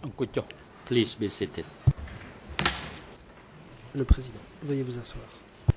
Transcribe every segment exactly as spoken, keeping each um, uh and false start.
Please be seated. Le président, veuillez vous asseoir.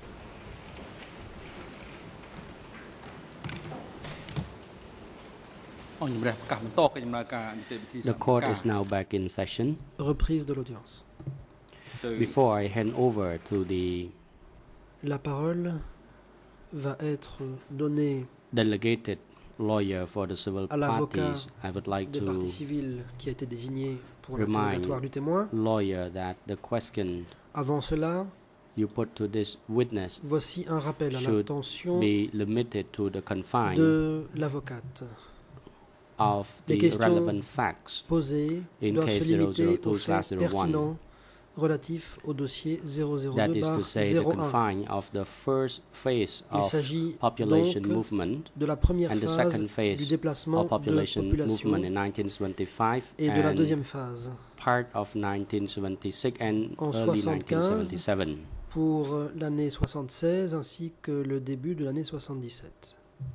The court is now back in session. Reprise de l'audience. Before I hand over to the La parole va être donnée delegated lawyer for the civil à l'avocat parties, I would like des to parties civiles qui a été désigné pour remind l'interrogatoire du témoin. lawyer that the question Avant cela, you put to this witness voici un rappel à should l'attention be limited to the confine de l'avocate. of Les the questions relevant facts posées in doivent case se limiter aux zero zero two faits zero one. pertinents relatifs au dossier zéro zéro That deux is to barre say, the zéro un. confine of the first phase Il of s'agit population donc movement de la première and the phase second du phase déplacement of de population population movement in nineteen seventy-five et de la and deuxième phase part of nineteen seventy-six and en early nineteen soixante-quinze seventy-seven. pour l'année soixante-seize ainsi que le début de l'année soixante-dix-sept.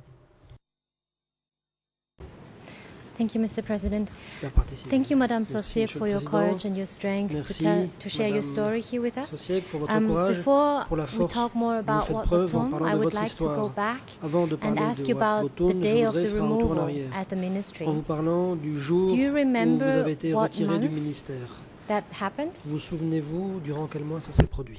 Thank you, Mister President. La partie civile. Thank you, Madame Merci, Sosiek, Monsieur for le your Président. courage and your strength to, Merci, tell, to share your Madame story here with us. Sosiek, pour votre Um, courage, before pour la we force talk more dont vous about faites Wat preuve en Botum, parlant I de would votre like to go histoire. back Avant de and parler ask de you Wat about Botum, the je day of voudrais the faire un tour en removal arrière at the ministry. en vous parlant du jour Do you où vous remember avez été what retiré du month ministère. that happened? Vous souvenez-vous durant quel mois ça s'est produit?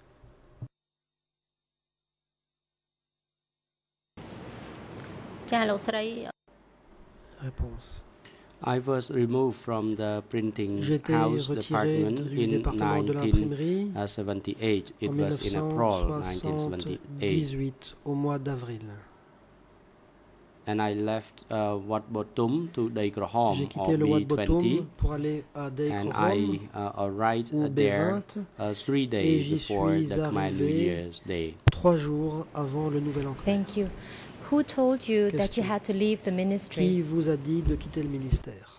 Réponse. I was removed from the printing J'ai été house retiré department du in département de nineteen l'imprimerie seventy-eight. It en was in April nineteen seventy-eight. mille neuf cent soixante-dix-huit au mois d'avril. And I left uh, Wat Botum to Dei Krahom J'ai or quitté le B Wat twenty, Botum pour aller à Dei and Krahom I uh, arrived ou uh, B there vingt uh, three et days j'y before suis the Khmer New arrivé Year's Day. trois jours avant le Nouvel An. Thank you. Who told you that you Question. had to leave the Qui ministry? vous a dit de quitter le ministère?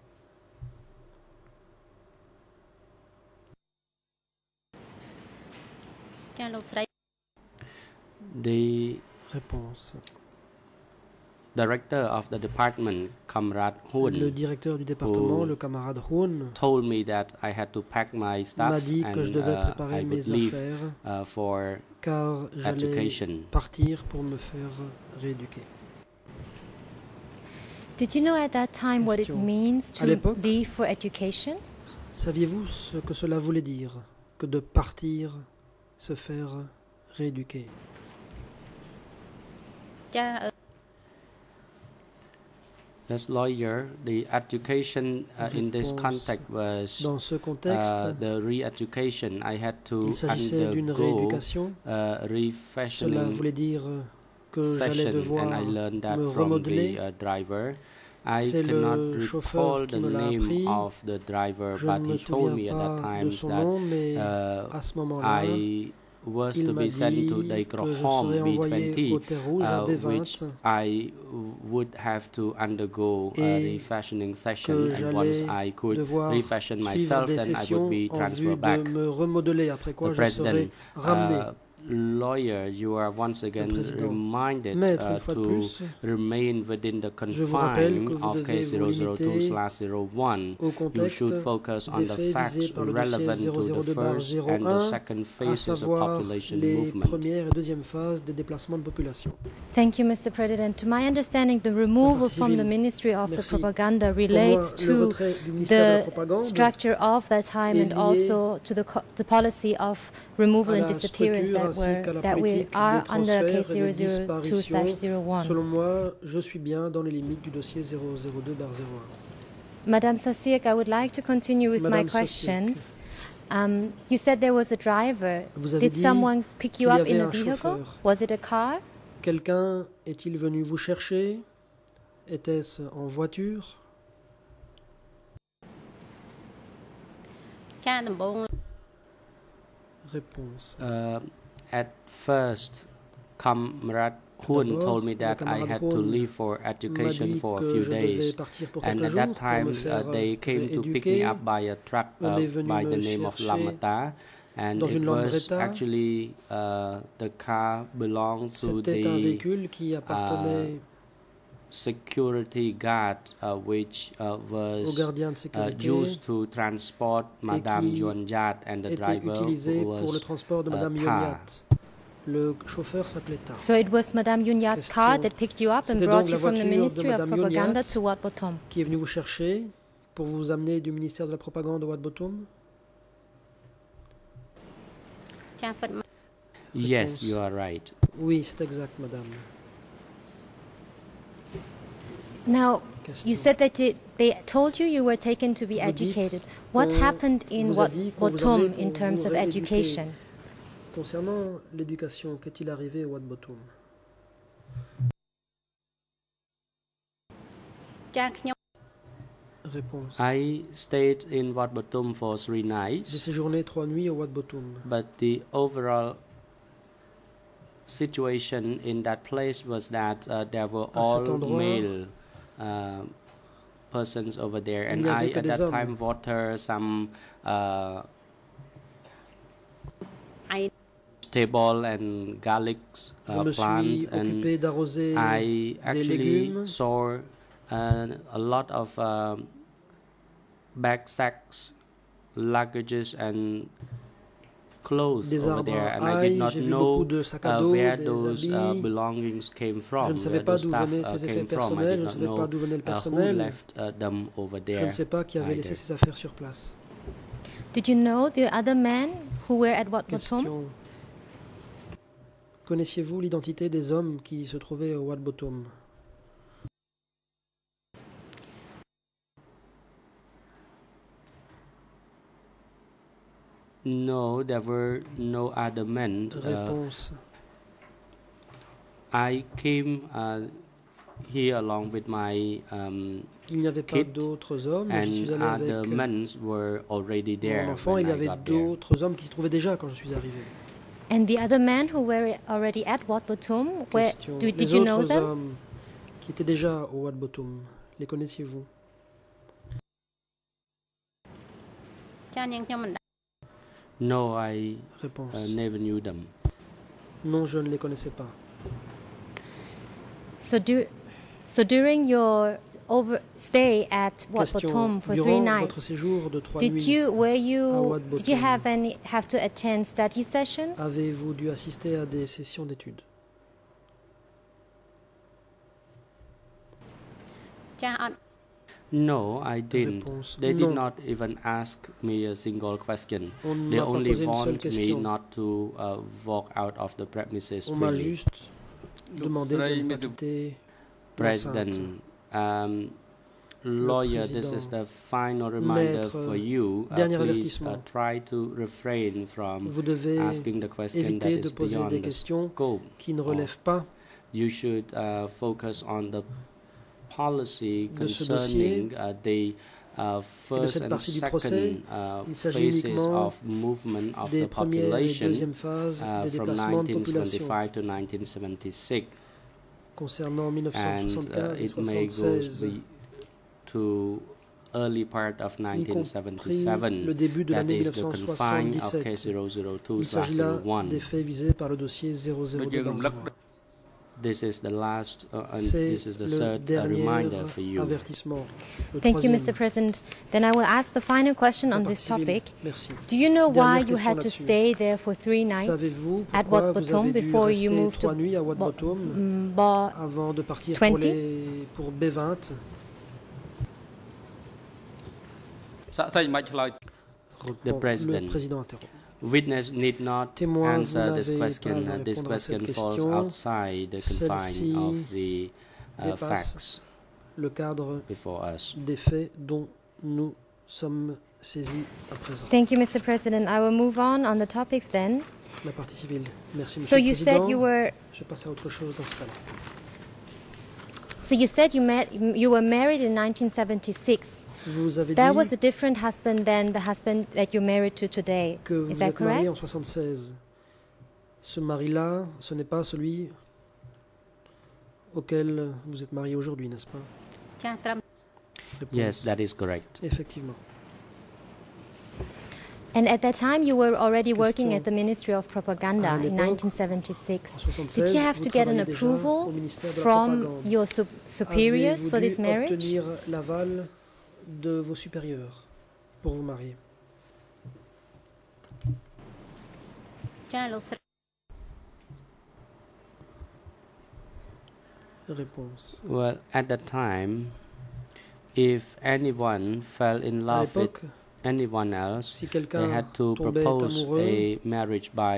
The Réponse. director of the department, Kamrat Le Hun, directeur du département, who le camarade Hun, told me that I had to pack my m'a stuff dit que je and devais uh, préparer I mes would leave affaires uh, for car j'allais education. partir pour me faire rééduquer. Did you know at that time what it Question. means À to l'époque, leave for education? Saviez-vous ce que cela voulait dire que de partir, se faire rééduquer? As lawyer, the education uh, in this Réponse. context was Dans ce contexte, uh, the re-education. I had to il s'agissait d'une undergo rééducation. uh, Cela refashioning voulait dire que j'allais session, devoir and I learned that me from remodeler. the uh, driver. I C'est cannot le chauffeur recall qui the me l'a name appris. of the driver, Je but ne me he told me souviens at that pas de time son that nom, mais uh, à ce moment-là, I was il to m'a be sent to dit Dei que je Krahom serais B envoyé twenty, au Terre Rouge à uh, B which vingt I would have to undergo a et refashioning session, que and once j'allais I could devoir refashion suivre myself, des then I would sessions be en vue transferred de back. me remodeler, après quoi The je serais President, ramené. uh, lawyer, you are once again Président. reminded Maître, uh, une fois de to plus, remain within the je vous rappelle que confine vous of devez case vous zero zero two limiter slash zero one. au You contexte should focus on des the faits facts visés par le dossier relevant zéro to zéro the deux barre first zéro and the un, second à phases of savoir population les movement. premières et deuxième phases des déplacements de population. Thank you, Mister President. To my understanding, the removal from the civile. Ministry of the Merci. Propaganda Pour moi, relates le to retrait du ministère de la the propagande structure of that time est and lié also to the, co- the policy of removal à and la disappearance structure that, ainsi were, qu'à la that we politique are des under transferts case et des zero zero two slash zero one. Selon moi, je suis bien dans les limites du dossier zéro zéro deux barre zéro un. Madame Sosiek, I would like to continue with Madame my Sosiek. questions. Um, you said there was a driver. Vous avez Did dit someone pick you qu'il y up in avait a un vehicle? chauffeur. Was it a car? Quelqu'un est-il venu vous chercher? Était-ce en voiture? Réponse. Uh, at first, Kamrat Hun D'abord, told me le that I camarade had to Hun leave for m'a education dit for a que few je devais days. partir pour And quelques at jours that pour time, me uh, faire they came to pick me rééduquer. up by a truck On uh, est venu by me the name of chercher Lamata. And dans it une was Lambretta. actually, uh, the car belonged to C'était un the véhicule qui appartenait security guard uh, which uh, au was gardien de uh, sécurité used to transport Madame qui Yuan Yat and the était driver utilisé who pour le was transport de uh, Madame Ta. Yonyat. Le chauffeur s'appelait Ta. So it was Madame Yunyat's car Question. that picked you up and C'était brought donc you la from the voiture de Ministry of Madame Propaganda Yonyat to Wat Bottom. qui est venu vous chercher pour vous amener du ministère de la propagande de Wat Bottom? Yes, Réponse. you are right. Oui, c'est exact, madame. Now, Question. you said that it, they told you you were taken to be Vous dites educated. What qu'on happened in vous a Wat dit qu'on vous Bottom amenait pour in terms vous of rééduquer. education? Concernant l'éducation, qu'est-il arrivé au Wat Bottom? Réponse. I stayed in Wat Bottom for three J'ai nights, séjourné trois nuits au Wat Bottom. but the overall situation in that place was that uh, there were À cet all endroit, male uh, persons over there, il and n'y avait I que at des that hommes. time water some uh, vegetable and garlic Je uh, me plant, suis and occupé d'arroser I des actually légumes. saw uh, a lot of um backsacks, luggages, and clothes des over arbres there, à and I did ail, not j'ai vu beaucoup know de sacs à uh, dos, where des those uh, habits. belongings came Je from, ne savais where pas the d'où stuff venaient uh, ces effets came from. I personnels, did je ne not savais pas know d'où venait le uh, who personnel. left uh, them over Je ne there. sais pas qui avait laissé either. ses affaires sur place. Did you know the other men who were at Wat Bottom? Question. Connaissiez-vous l'identité des hommes qui se trouvaient au Wat Bottom? No, there were no other men. Uh, Réponse. I came uh, here along with my um, Il n'y avait pas kid, d'autres hommes, j'y suis and allé other avec men were already there mon enfant. when Il y I avait got there. d'autres hommes qui se trouvaient déjà quand je suis arrivé. And the other men who were already at Wat Bottom, where Question. do, did Les you know autres them? hommes qui étaient déjà au Wat Bottom, les connaissiez-vous? No, I Réponse. uh, never knew them. Non, je ne les connaissais pas. So, do, so during your over stay at Wat Question. Bottom for three Durant votre nights, séjour de trois did nuits, you were you Wat did you Bottom. have any have to attend study sessions? avez-vous dû assister à des sessions d'études? No, I didn't. Réponse. They Non. did not even ask me a single question. On ne They m'a pas only posé une seule want me question. not to uh, walk out of the premises On m'a freely. juste demandé de ne pas quitter President, l'enceinte. um, lawyer, this is the final reminder Maître, for you. Uh, dernier please uh, avertissement. try to refrain from Vous devez asking the question that éviter de is poser beyond des the questions scope. qui ne relèvent pas You should uh, focus on the policy de ce concerning uh, the uh, de first cette and partie du procès. second uh, Il s'agit phases uniquement of movement of des the premières et population deuxièmes phases uh, des from déplacements de nineteen population twenty-five to nineteen seventy-six, concernant and uh, mille neuf cent soixante-quinze et it may go soixante-seize, the, to early part of y nineteen compris seventy-seven. le début de That l'année is the confine of mille neuf cent case soixante-dix-sept. zero zero two Il slash s'agit là zero one. des faits visés par le dossier zéro zéro deux barre zéro un. This is the last, uh, and C'est this is the le third uh, dernier reminder for you. avertissement. Le Thank you, troisième. Mister President. Then I will ask the final question La on partie this civile. topic. Merci. Do you know why Dernière you question had to là-dessus. stay there for three nights Savez-vous at pourquoi Wat vous Bottom avez dû before you rester moved trois to nuits à Wat Bo- Bottom mm, Ba- avant de partir vingt? pour, les, pour B vingt? The president. Le président interrompt. Witness need not Témoin, vous answer this n'avez question. pas à Uh, this répondre à cette question falls question. outside the Celle-ci confine of the uh, dépasse facts le cadre before us. des faits dont nous sommes saisis à présent. Thank you, Mister President. I will move on on the topics then. La partie civile. Merci, So Monsieur you le Président. said you were Je passe à autre chose dans ce cas-là. so you said you met you were married in nineteen seventy-six. Vous avez That dit was a different husband than the husband that you're married to today. que vous Is that êtes marié correct? en soixante-seize. Ce mari-là, ce n'est pas celui auquel vous êtes marié aujourd'hui, n'est-ce pas? Réponse. Yes, that is correct. Effectivement. And at that time, you were already working Question. at the Ministry of Propaganda À in l'époque, nineteen seventy-six. en soixante-seize, Did you have vous to get an travailliez déjà approval au ministère de la from Propagande. your sup- superiors Avez-vous for dû this marriage? obtenir l'aval de vos supérieurs pour vous marier? ចាលោកស្រី Réponse. Well, at that time, if anyone fell in À love with l'époque, anyone else, si they quelqu'un had to tombait propose amoureux, a marriage by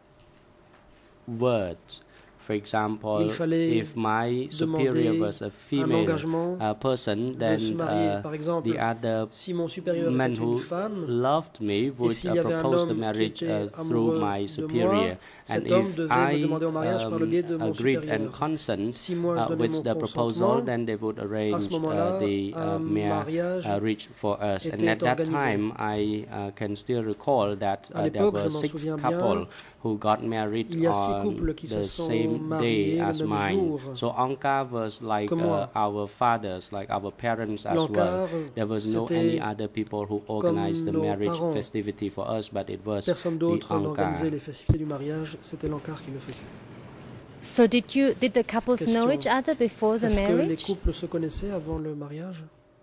words. For example, il fallait if my superior demander was a un female engagement uh, person, de then se marier. uh, Par exemple, the other si mon supérieur man était who une femme, loved me would s'il uh, y avait un propose the homme qui marriage était uh, through amoureux my de superior. moi, And cet homme if devait me I demander en mariage par le biais de um, mon agreed and supérieur. consent Si moi je uh, donnais with mon the proposal, consentement, then they would à arrange ce moment-là, uh, the un uh, marriage mariage uh, reach for us. And était at that organisé. time, I uh, can still recall that À uh, there l'époque, je were m'en six souviens couples bien, who got married il y a six on couples qui se the sont same day mariés le as même mine. jour So Anka was like que moi. uh, our fathers, like our parents as well. L'encart, There was no c'était any other people who organized the nos marriage parents. festivity for us, but it was Personne the d'autre Anka. n'organisait les festivités du mariage, c'était l'encart qui le faisait. So did you did the couples know Question. each other before the Est-ce que les marriage? couples se connaissaient avant le mariage?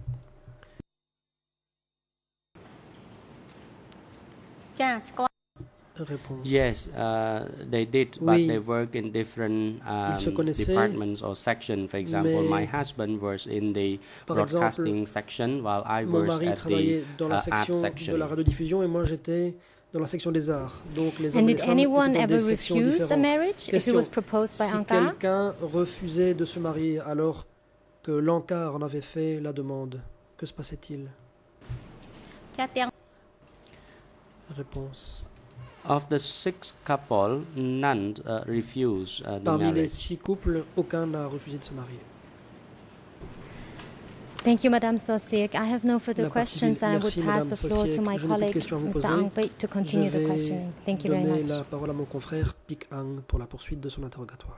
ចាស្គាល់ Réponse. Yes, uh, they did, but Oui. they work in different um, se connaissaient, departments or sections. For example, mais my husband was in the par broadcasting exemple, section, while I Mon was mari at the travaillait dans la uh, art section de section. la radiodiffusion et moi j'étais dans la section des arts. Donc les hommes And et les did femmes anyone étaient dans ever des sections refuse a différentes. marriage if it Question. was proposed by Si Anka? quelqu'un refusait de se marier alors que l'encart en avait fait la demande, que se passait-il? ចាទាំង Réponse. Of the six couple, none uh, refused uh, the Parmi les marriage. six couples, aucun n'a refusé de se marier. Thank you, Madame Sosiek. I have no further La partie questions, du- and I would merci, pass Madame the floor to Sosiek. my Je n'ai plus de colleague, questions à vous Mister poser. Angpei, to continue Je the vais questioning. Thank you very donner much. la parole à mon confrère Pik Ang pour la poursuite de son interrogatoire.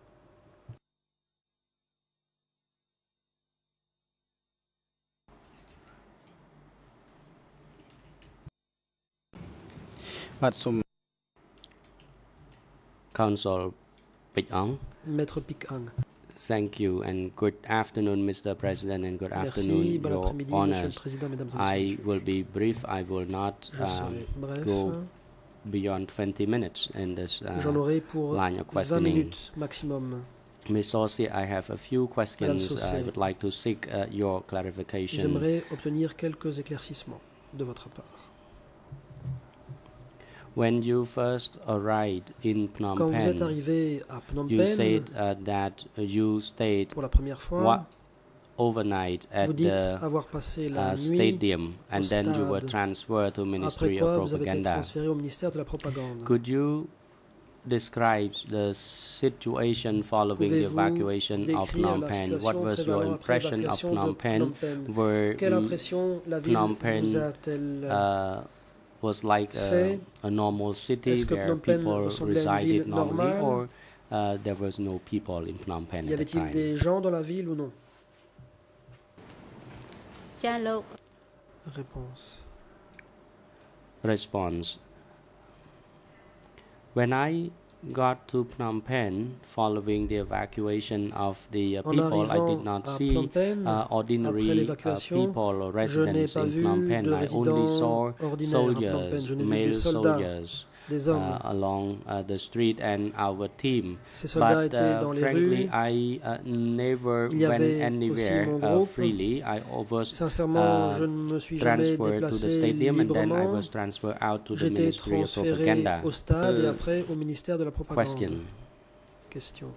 Council Pik Ong, Maître Pik Ang. thank you and good afternoon, Mister President, and good Merci, afternoon, bon Your après-midi, Monsieur le Honors. Président, Mesdames et I Messieurs. will be brief. I will not Je um, serai bref. go beyond twenty minutes in this J'en uh, aurai pour line of vingt questioning. minutes maximum. Miz Saucy, I have a few questions Saucy. I would like to seek uh, your clarification. J'aimerais obtenir quelques éclaircissements de votre part. When you first arrived in Phnom Quand vous êtes Penh, arrivé à Phnom you Penh said uh, that you stayed pour la première fois, wa- overnight vous at dites the avoir passé la uh, nuit, stadium, and then you were stade. transferred to après Ministry quoi of vous avez été Propaganda. transféré au ministère de la Propagande. Could you describe the situation following the Pouvez-vous evacuation of décrire Phnom la Penh? situation What was your prévalant après impression of l'évacuation Phnom de Penh? Phnom Penh? Were Quelle mm, impression la ville Phnom Penh, vous a-t-elle uh, was like a, fait? a normal city Est-ce que where Phnom Penh people ressemblait à une resided ville normally, normale? or uh, there was no people in Phnom Penh Y at the avait-il time? des gens dans la ville ou non? ចាលោក Réponse. Response. When I got to Phnom Penh following the evacuation of the uh, En people, I did arrivant not à see Phnom Penh, uh, après ordinary uh, l'évacuation, people or je n'ai residents pas in vu Phnom Penh. de I only résidents saw ordinaires à Phnom Penh. soldiers, Je n'ai vu male des soldats, soldiers, des uh, hommes. along uh, the street and our team. Ces soldats But étaient uh, dans les frankly, rues. I uh, never Il y went avait anywhere aussi mon uh, groupe. freely. I was Sincèrement, uh, je ne me suis jamais transferred to the déplacé stadium, and then I librement. was transferred out to the J'étais Ministry of transféré Propaganda. au stade et Uh, après au ministère de la Propagande. Question. Question.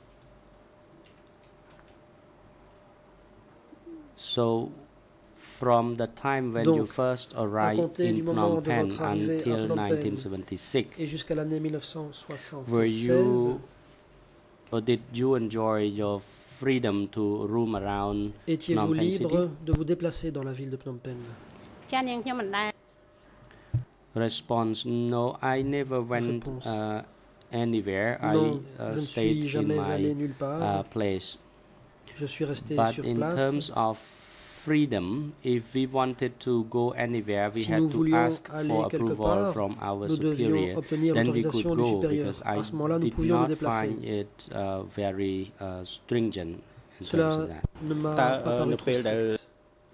So, from the time when you Donc, first arrived compter in du moment Phnom de Penh votre arrivée à until Phnom Penh nineteen seventy-six, Et jusqu'à l'année mille neuf cent were soixante-seize, you or did you enjoy your freedom to roam around étiez-vous Phnom Penh libre City? de vous déplacer dans la ville de Phnom Penh? ចានាងខ្ញុំមិនដែរ Response: No, I never went Réponse. uh, anywhere. I Non, uh, je ne stayed suis in jamais allé my nulle part. uh, place. Je suis resté But sur in place. terms of freedom, if we wanted to go anywhere, we Si had nous to voulions ask aller for quelque approval part, from our nous devions superior. obtenir Then we l'autorisation could du go supérieur. because À I ce moment-là, nous did pouvions nous not déplacer. find it uh, very uh, stringent in terms Cela of that. ne m'a តើ pas អឺ paru នៅ trop ពេលដែល strict.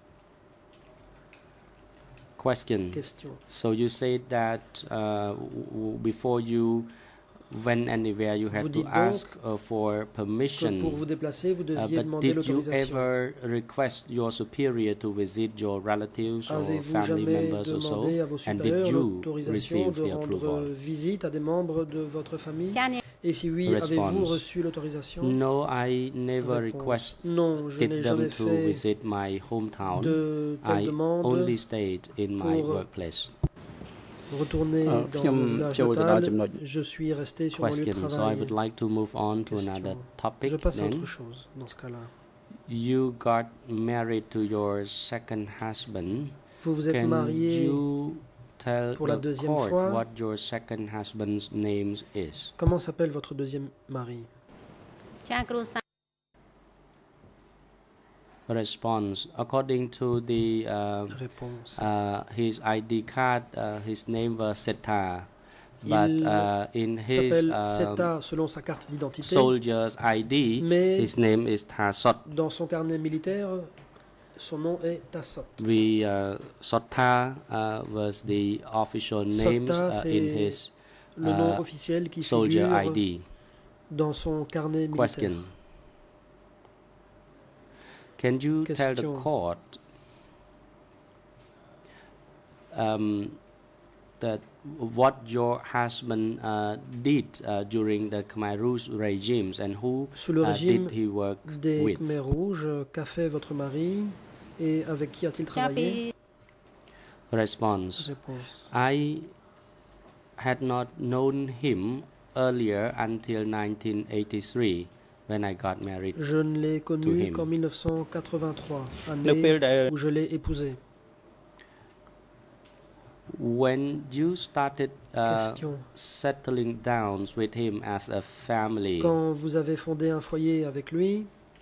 Question. Question. So you said that uh, w- w- before you went anywhere, you had Vous to dites donc ask uh, for Que pour permission. vous déplacer, vous Uh, deviez but demander did you l'autorisation. ever request your superior to visit your relatives or Avez-vous family jamais members or so? demandé à vos And did supérieurs you l'autorisation receive de the rendre approval? visite à des membres de votre famille? ចានាង Et si oui, Response. avez-vous reçu l'autorisation? No, I never Réponse. requested Non, je n'ai them jamais to fait visit my hometown. de telles I demandes. only stayed in my pour workplace. Retourner Euh, dans ខ្ញុំ mon village ចូលទៅដល់ natal, ចំណុច je suis resté sur mon lieu de Question. So I travail. would like to move on to another Question. topic. Je passe à Then autre chose dans ce cas-là. you got married to your second husband. Vous vous êtes Can marié you tell pour la the deuxième court fois. what your second husband's name is? Comment s'appelle votre deuxième mari? ចាគ្រួសារ Response. According to the uh, Réponse. uh, his I D card, uh, his name was Seta, but Il uh, in his s'appelle um, Seta selon sa carte d'identité, soldier's I D, mais his name is Tasot. dans son carnet militaire, son nom est Tassot. We uh, Sota uh, was the official name Sota, uh, in c'est his Le nom uh, officiel qui soldier I figure D. dans son carnet Question. militaire. Can you tell the Question. court um, that what your husband uh, did uh, during the Khmer Rouge regimes and who Sous le uh, régime did he work des with? Khmers rouges, qu'a fait votre mari et avec qui a-t-il ចាពី travaillé? Response. Réponse. I had not known him earlier until nineteen eighty-three when I got married. Je ne l'ai To connu him. qu'en mille neuf cent quatre-vingt-trois, នៅពេល année ដែល où je l'ai épousé. When you started uh, Question. settling down with him as a family, Quand vous avez fondé un foyer avec lui,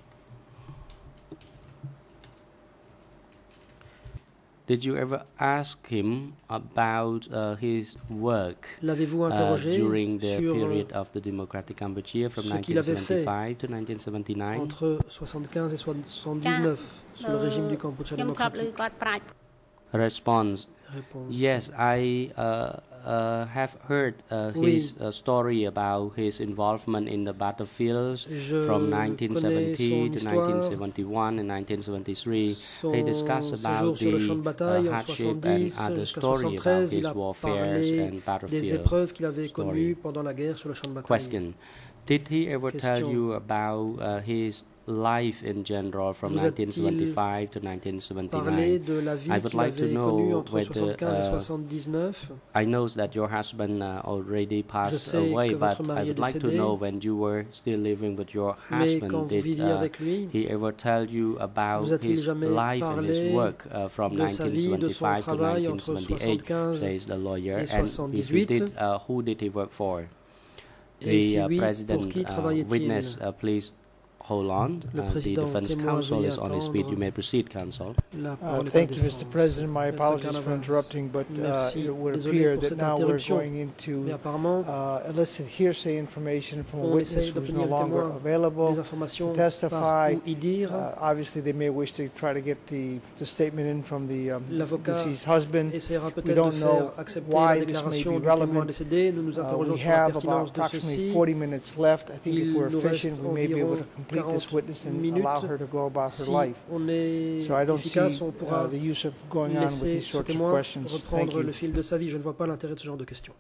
did you ever ask him about uh, his work l'avez-vous uh, interrogé during the sur period of the Democratic Cambodia from ce qu'il avait fait nineteen seventy-five to nineteen seventy-nine? entre soixante-quinze et soixante-dix-neuf sous le régime du Cambodge ខ្ញុំធ្លាប់ឮ démocratique? គាត់ប្រាជ្ញ Response. Réponse. Yes, I uh, uh, have heard uh, Oui. his uh, story about his involvement in the battlefields Je from nineteen seventy connais son to histoire, nineteen seventy-one and nineteen seventy-three. son He discussed about séjour sur le champ de the bataille uh, en hardship and soixante-dix other jusqu'à story about soixante-treize. Il his a warfares parlé and des battlefield. épreuves qu'il avait story. connues pendant la guerre sur le champ de bataille. Question. Did he ever tell Question. you about uh, his life in general from Vous nineteen a-t-il seventy-five to nineteen Parler seventy-nine? de la vie I would qu'il like to avait know connue entre whether, soixante-quinze et uh, soixante-dix-neuf. I know that your husband uh, already passed sais away, que but votre I mari would est like to décédé. know when you were still living with your Mais husband, quand vous did viviez uh, avec lui, he ever tell you about vous a-t-il his jamais life and his parlé work uh, from de sa vie, de son nineteen seventy-five to travail nineteen entre seventy-eight, soixante-quinze says the lawyer. et And if he soixante-dix-huit? did, uh, who did he work for? Et The si uh, oui, pour president qui uh, travaillait-il? witness, uh, please hold on. Le Uh, the président defense témoin, counsel veuillez is on his feet. attendre. You may proceed, counsel. La Uh, parole est à Thank la you, Mister défense. President. My Maître apologies for Canavas. interrupting, but uh, Merci. it would Désolé appear pour that cette now we're interruption. going Mais into apparemment, uh, illicit hearsay information from a on witness essaye who is d'obtenir no le longer témoin available. des informations to testify. par ou y dire. Uh, obviously, they may wish to try to get the, the statement in from the um, L'avocat deceased husband. essaiera We peut-être de don't faire know accepter why la this may déclaration be du témoin relevant. décédé. Nous nous Uh, interrogeons we sur la have about pertinence de approximately ceci. forty minutes left. I think Il if we're nous efficient, reste we may be able environ to complete this quarante witness and minutes. allow her to go about her Si life. on est So I don't see efficace, on uh, pourra the use of going on with laisser these ce sorts of témoin questions. Thank reprendre you. le fil de sa vie. Je ne vois pas l'intérêt de ce genre de questions.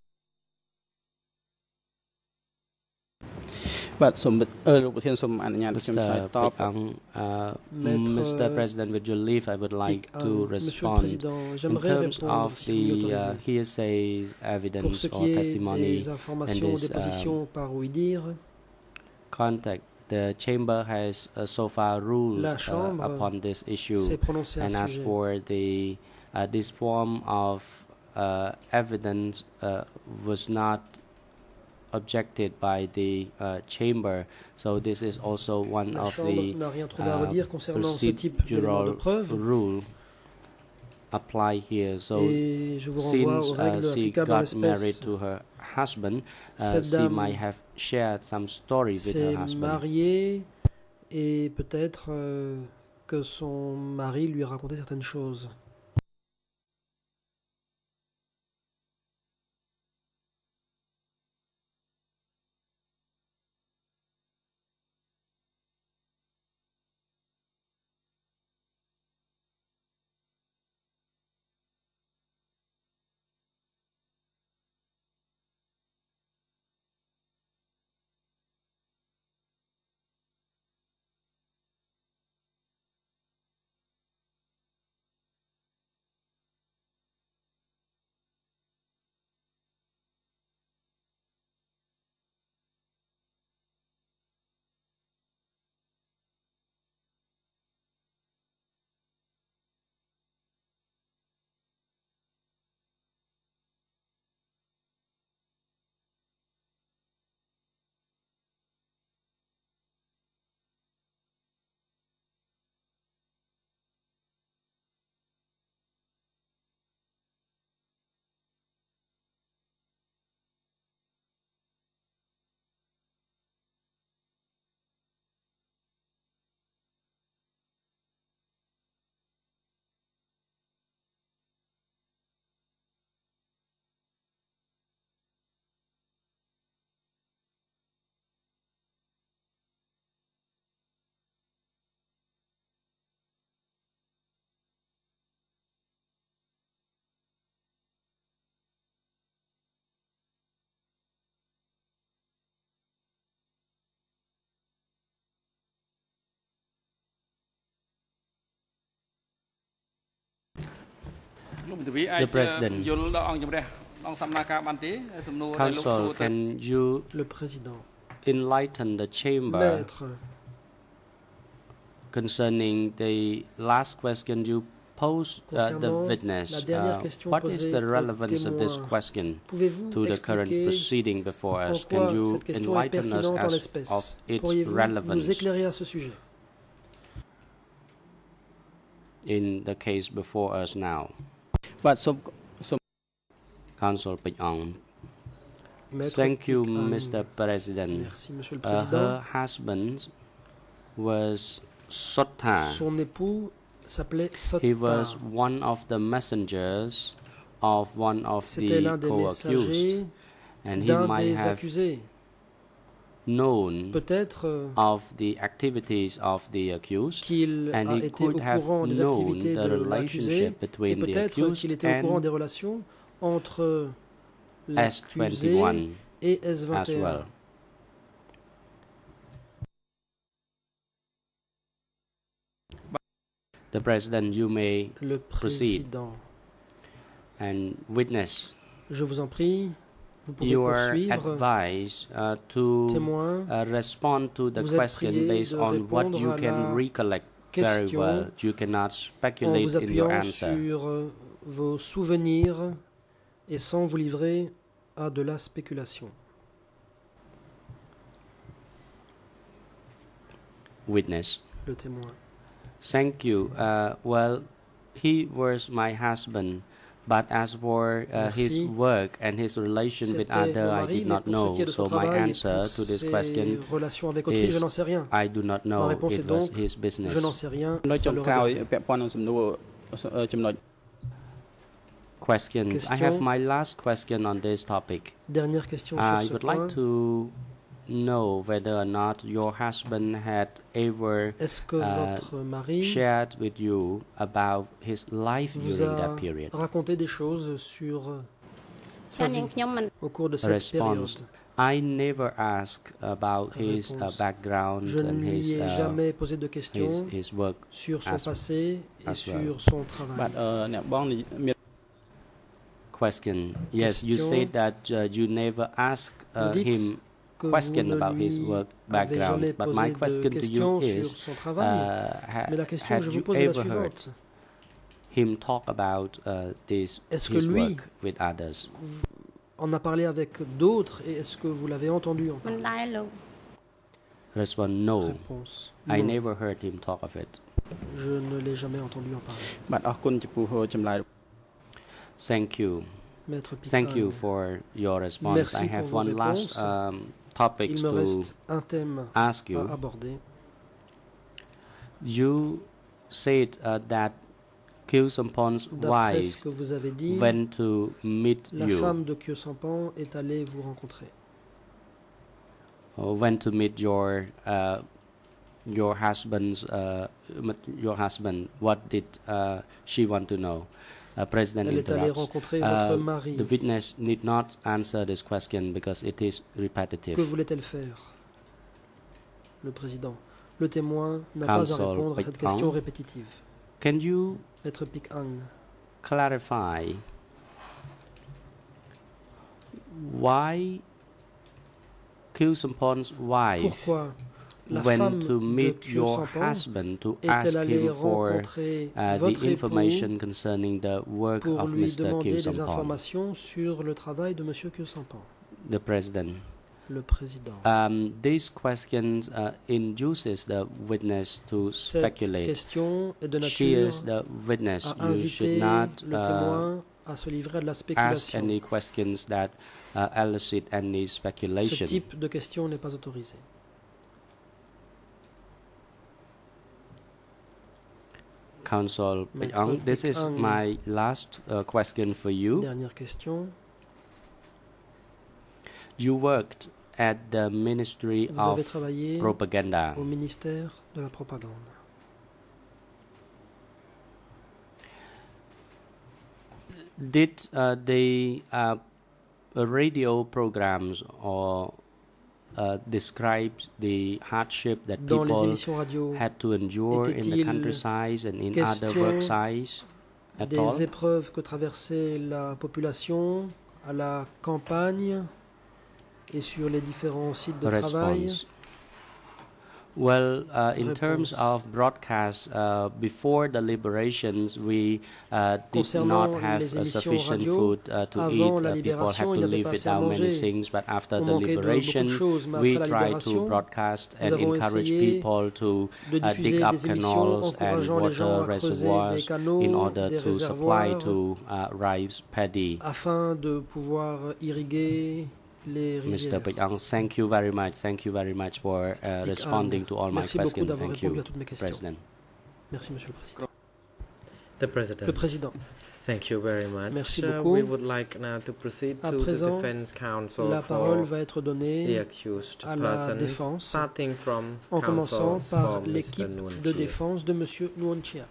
បាទសូមអឺលោកប្រធានសូមអនុញ្ញាតឲ្យខ្ញុំឆ្លើយ Mister តប Pik-ang, uh, Maître, Mister uh, President, with your leave, I would like Pik-ang, to Monsieur le respond Président, in j'aimerais terms répondre of si vous the uh, m'autorisez. hearsay Pour evidence ce or qui est testimony des informations, and this, des positions par ou y dire, contact. The chamber has uh, so far ruled La uh, Chambre upon this issue s'est prononcée à and ce as sujet. for the uh, this form of uh, evidence uh, was not objected by the uh, chamber. So this is also one La of Chambre the n'a rien trouvé à uh, redire concernant ce type d'éléments de procedural preuve. rule apply here. So Et je vous renvoie since aux uh, règles she applicables en got married l'espèce. to her husband, uh, Cette she dame might have shared some story with her s'est husband. mariée et peut-être euh, que son mari lui a raconté certaines choses. The President. Counsel, can you Le président, enlighten the chamber maître, concerning the last question you posed uh, the concernant witness? la dernière Uh, question what is posée the au relevance of this témoin? question Pouvez-vous to the current expliquer proceeding before en us? quoi Can you cette question est enlighten us pertinente en as l'espèce? of its Pourriez-vous nous relevance éclairer à ce sujet? in the case before us now? បាទសូមសូម Counsel Pich Ong. Maître Thank you, Pich Ang. Mister President. Merci, Monsieur le Uh, Président. her husband was Sotta. Son époux s'appelait He was Sotta. one of the messengers of one of C'était l'un the des co-accused, messagers and he d'un might des have accusés. known Peut-être euh, of the activities of the accused, qu'il and a he été au could have courant des known activités the de l'accusé relationship et between the peut-être accused qu'il était au courant des and relations entre S l'accusé twenty-one et S vingt as et un. well. The President, you may Le proceed. Président, And witness, je vous en prie, vous pouvez you are poursuivre. advised uh, to Témoin, uh, respond to the vous êtes question prié based de on what répondre you à can la recollect very question well. You cannot en speculate vous in your appuyant answer. sur euh, vos souvenirs et sans vous livrer à de la spéculation. Witness. Le témoin. Thank you. Uh, well, he was my husband, but as for uh, his Merci. work and his relation with C'était other, mon I mari, did mais not pour ce qui est know. de son So my travail et answer pour to this ses question relations avec autrui, is je n'en sais rien. I do not Ma know. réponse est It was donc, his je n'en business. sais rien. នៅ Ça ចុង le ក្រោយ regarde. ពាក់ព័ន្ធនឹងសំណួរអឺចំណុច Questions. I Question. have my last question on this topic. Dernière question sur I ce would point. like to know whether or not your husband had ever Est-ce que uh, votre mari shared with you about his life vous during a that period. raconté des choses sur sa ចានាង vie ខ្ញុំមិន au cours de cette Response. période? I never asked about his uh, Réponse. background Je ne and lui his, ai uh, jamais posé de his questions his work. sur son as- passé et as sur well. son បាទ travail. អឺអ្នកបងនិយាយមាន Question. Yes, you Question. said that uh, you never asked uh, Vous dites him Que question vous ne about his lui work avez background, jamais but posé my de question to you questions sur is, son uh, travail. ha- Mais la question had que je you vous pose est la ever heard suivante. him talk about uh, this Est-ce que his lui- work with others? en a parlé avec d'autres et est-ce que vous l'avez entendu en មិន parler? ដែរលោក Respond no. Réponse. I Non. never heard him talk of it. Je ne l'ai jamais entendu en parler. បាទអរគុណចំពោះចម្លើយ Thank you. Maître Pic Thank you Ang, for your response. Merci I have pour vos one last réponses. um, topic il me to reste un thème ask à you. aborder. You said uh, that Khieu Samphan's D'après ce wife que vous avez dit, went to meet la you, femme de Khieu Samphan est allée vous rencontrer. or went to meet your uh, your husband's uh, m- your husband. What did uh, she want to know? Uh, President Elle est allée interrupts. rencontrer Uh, votre mari. the witness need not answer this question because it is repetitive. Que voulait-elle faire? Le président. Le témoin n'a pas à Counsel répondre à cette Pic question Ang. répétitive. Can you Maître Pic Ang, clarify why Khieu Samphan's wife pourquoi la went femme to de meet Khieu your Samphan husband to est-elle ask allée him for rencontrer uh, the votre époux information concerning the work pour of lui Mister Khieu demander des Samphan? informations sur le travail de M. Khieu Samphan? The President. Le président. Um, these questions uh, induces the witness to Cette speculate. question est de She nature is the witness. à You should inviter not le uh, témoin à se livrer à de la ask spéculation. any questions that uh, elicit any Ce speculation. type de question n'est pas autorisé. Counsel Pic Maître Ang, this Pic is Ang. my last uh, question for you. Dernière question. You worked at the Ministry Vous avez of travaillé Propaganda. au ministère de la propagande. Did uh, the uh, radio programs or uh, describe the hardship that Dans les people émissions radio, had to endure in the était-il countryside and in other question work sites at des all? épreuves que traversait la population à la campagne et sur les différents sites de travail. Response. Well, uh, in terms Réponse. of broadcast, uh, before the liberations, we uh, did Concernant not have les uh, émissions sufficient radio, food uh, to avant eat. la Uh, people had libération, to il n'y avait live pas assez à without many manger. things. But after On the manquait de beaucoup de liberation, choses, mais we après la tried to libération, broadcast nous and avons encourage essayé people to de uh, dig diffuser up des émissions canals and encourageant les gens water à creuser des reservoirs canaux, in order des to supply réservoirs, to uh, rice paddy. afin de pouvoir irriguer les Mister rizières. Pic Ang, thank you very much. Thank you very much for uh, responding to all my Merci beaucoup questions. d'avoir Thank répondu you, à toutes mes questions. President. Merci, Monsieur le Président. The President. Le Président. Thank you very much. Merci Uh, beaucoup. we would like now to proceed À to the présent, defense counsel La parole for va être the donnée accused à la persons, défense, starting from en commençant counsel par for Mister l'équipe Nguyen de Chia. défense de Monsieur Nguyen Chia.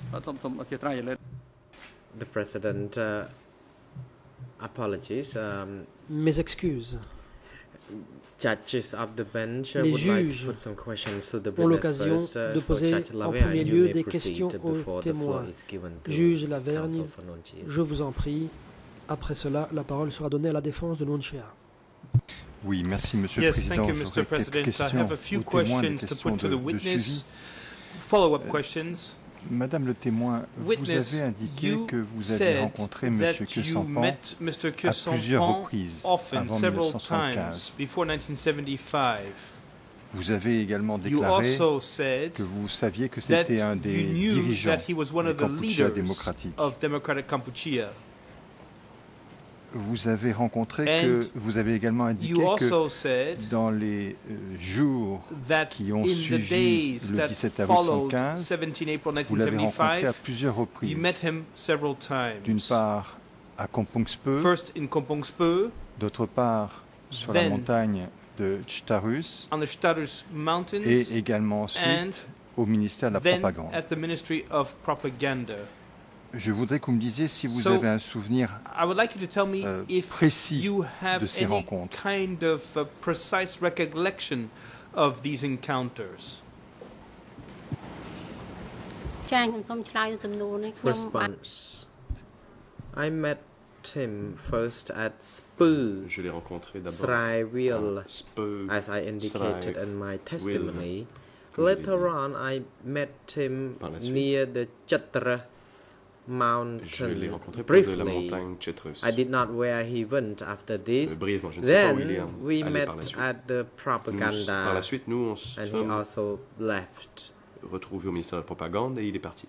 The President uh, apologies. Um, Mes excuses. Judges of the bench uh, Les would like juges to put some questions to the ont witness l'occasion first. Uh, de for poser Judge en Laverne, premier you lieu may des proceed questions aux before the floor témoins. is given to Juge Lavergne, counsel for Nguyen Chia. je vous en prie. Après cela, la parole sera donnée à la défense de Nguyen Chia. Oui, merci Monsieur Yes, le thank Président. you, J'aurais Mister quelques President. I questions have a few aux témoins, des questions to questions put to de, the de witness. suivi. Follow-up questions. Madame le témoin, vous Witness, avez indiqué you que vous avez said rencontré Monsieur that Khieu you Samphan met Mister Khieu à plusieurs Samphan reprises often, avant several mille neuf cent times soixante-quinze. before nineteen seventy-five. Vous avez également You déclaré also said que vous saviez que that c'était un you des knew dirigeants that he was one du of the Kampuchea leaders démocratique. of Democratic Kampuchea. Vous avez rencontré And que vous avez également indiqué You also que said dans les euh, jours that qui ont in the suivi days le that dix-sept avril followed soixante-quinze, seventeenth April vous l'avez rencontré à nineteen seventy-five, plusieurs you reprises. met him several D'une times. part à Kompongspeu, First in Kompongspeu, d'autre part sur la then montagne de Chtarus on the Stadus Mountains, et également ensuite and au ministère de la then propagande. at the Ministry of Propaganda. Je voudrais que vous me disiez si vous So, avez un souvenir I would like you to tell me euh, if précis you have de ces any rencontres. kind of uh, precise recollection of these encounters. ចា៎ខ្ញុំសូមឆ្លើយសំណួរនេះខ្ញុំបាន Response. I met him first at Spur, Je l'ai rencontré d'abord Sraiwil, à Speu, as I indicated in my testimony. comme je l'ai Later dit. on, I met him Par la suite. near the Chatra mountain Je l'ai rencontré près de la briefly. montagne Chetrus. I did not where he went after this. Euh, brièvement, je ne sais pas où il est Then we allé met par la suite. at the Nous, propaganda, par la suite, nous, on se and he sommes also left. retrouvés au ministère de la Propagande et il est parti.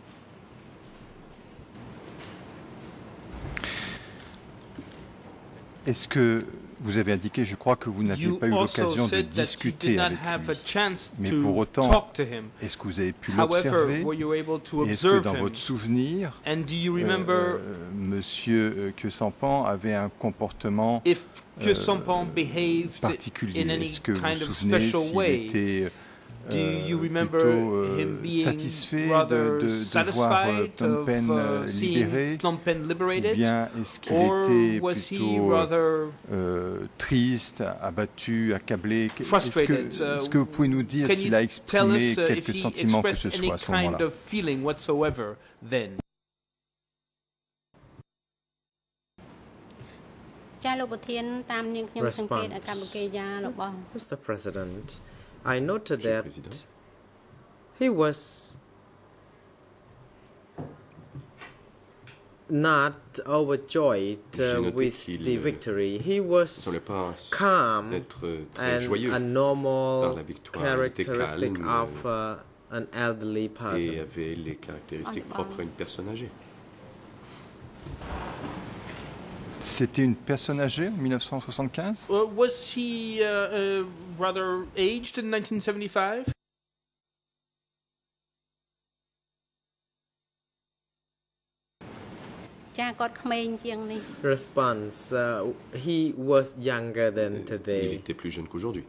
Est-ce que vous avez indiqué, je crois que vous n'aviez You pas eu also l'occasion de said that you discuter did not avec have a lui. chance Mais to pour autant, talk to him. est-ce que vous avez pu However, l'observer? were you able to Et est-ce que observe dans him? votre souvenir, And do you euh, remember euh, Monsieur euh, Kyosampan avait un comportement if euh, Kyosampan behaved particulier? in any Est-ce que vous kind vous of souvenez special s'il way? était Do you euh, remember plutôt euh, him being satisfait rather de, de, de voir euh, satisfied Phnom of Penh euh, uh, seeing libéré? Phnom Penh Ou liberated? bien est-ce qu'il Or était was he plutôt rather euh, triste, abattu, accablé? Est-ce que, frustrated? est-ce que vous pouvez nous dire Can s'il you a tell exprimé us uh, if quelques he sentiments que ce expressed any soit à ce kind moment-là? of feeling whatsoever then? ចាលោកប្រធានតាមនាងខ្ញុំសង្កេតអាកប្បកិរិយារបស់ Mister President, I noted Monsieur le that Président. he was not overjoyed J'ai uh, noté with qu'il, the euh, victory. He Il ne was semblait pas calm être euh, très and joyeux a par normal la victoire. Il était characteristic calme of uh, an elderly et person. avait les caractéristiques propres à une personne âgée. C'était une personne âgée en mille neuf cent soixante-quinze? Uh, was he uh, uh, rather aged in nineteen seventy-five? ចាគាត់ក្មេងជាងនេះ Response, uh, he was younger than Il today. était plus jeune qu'aujourd'hui.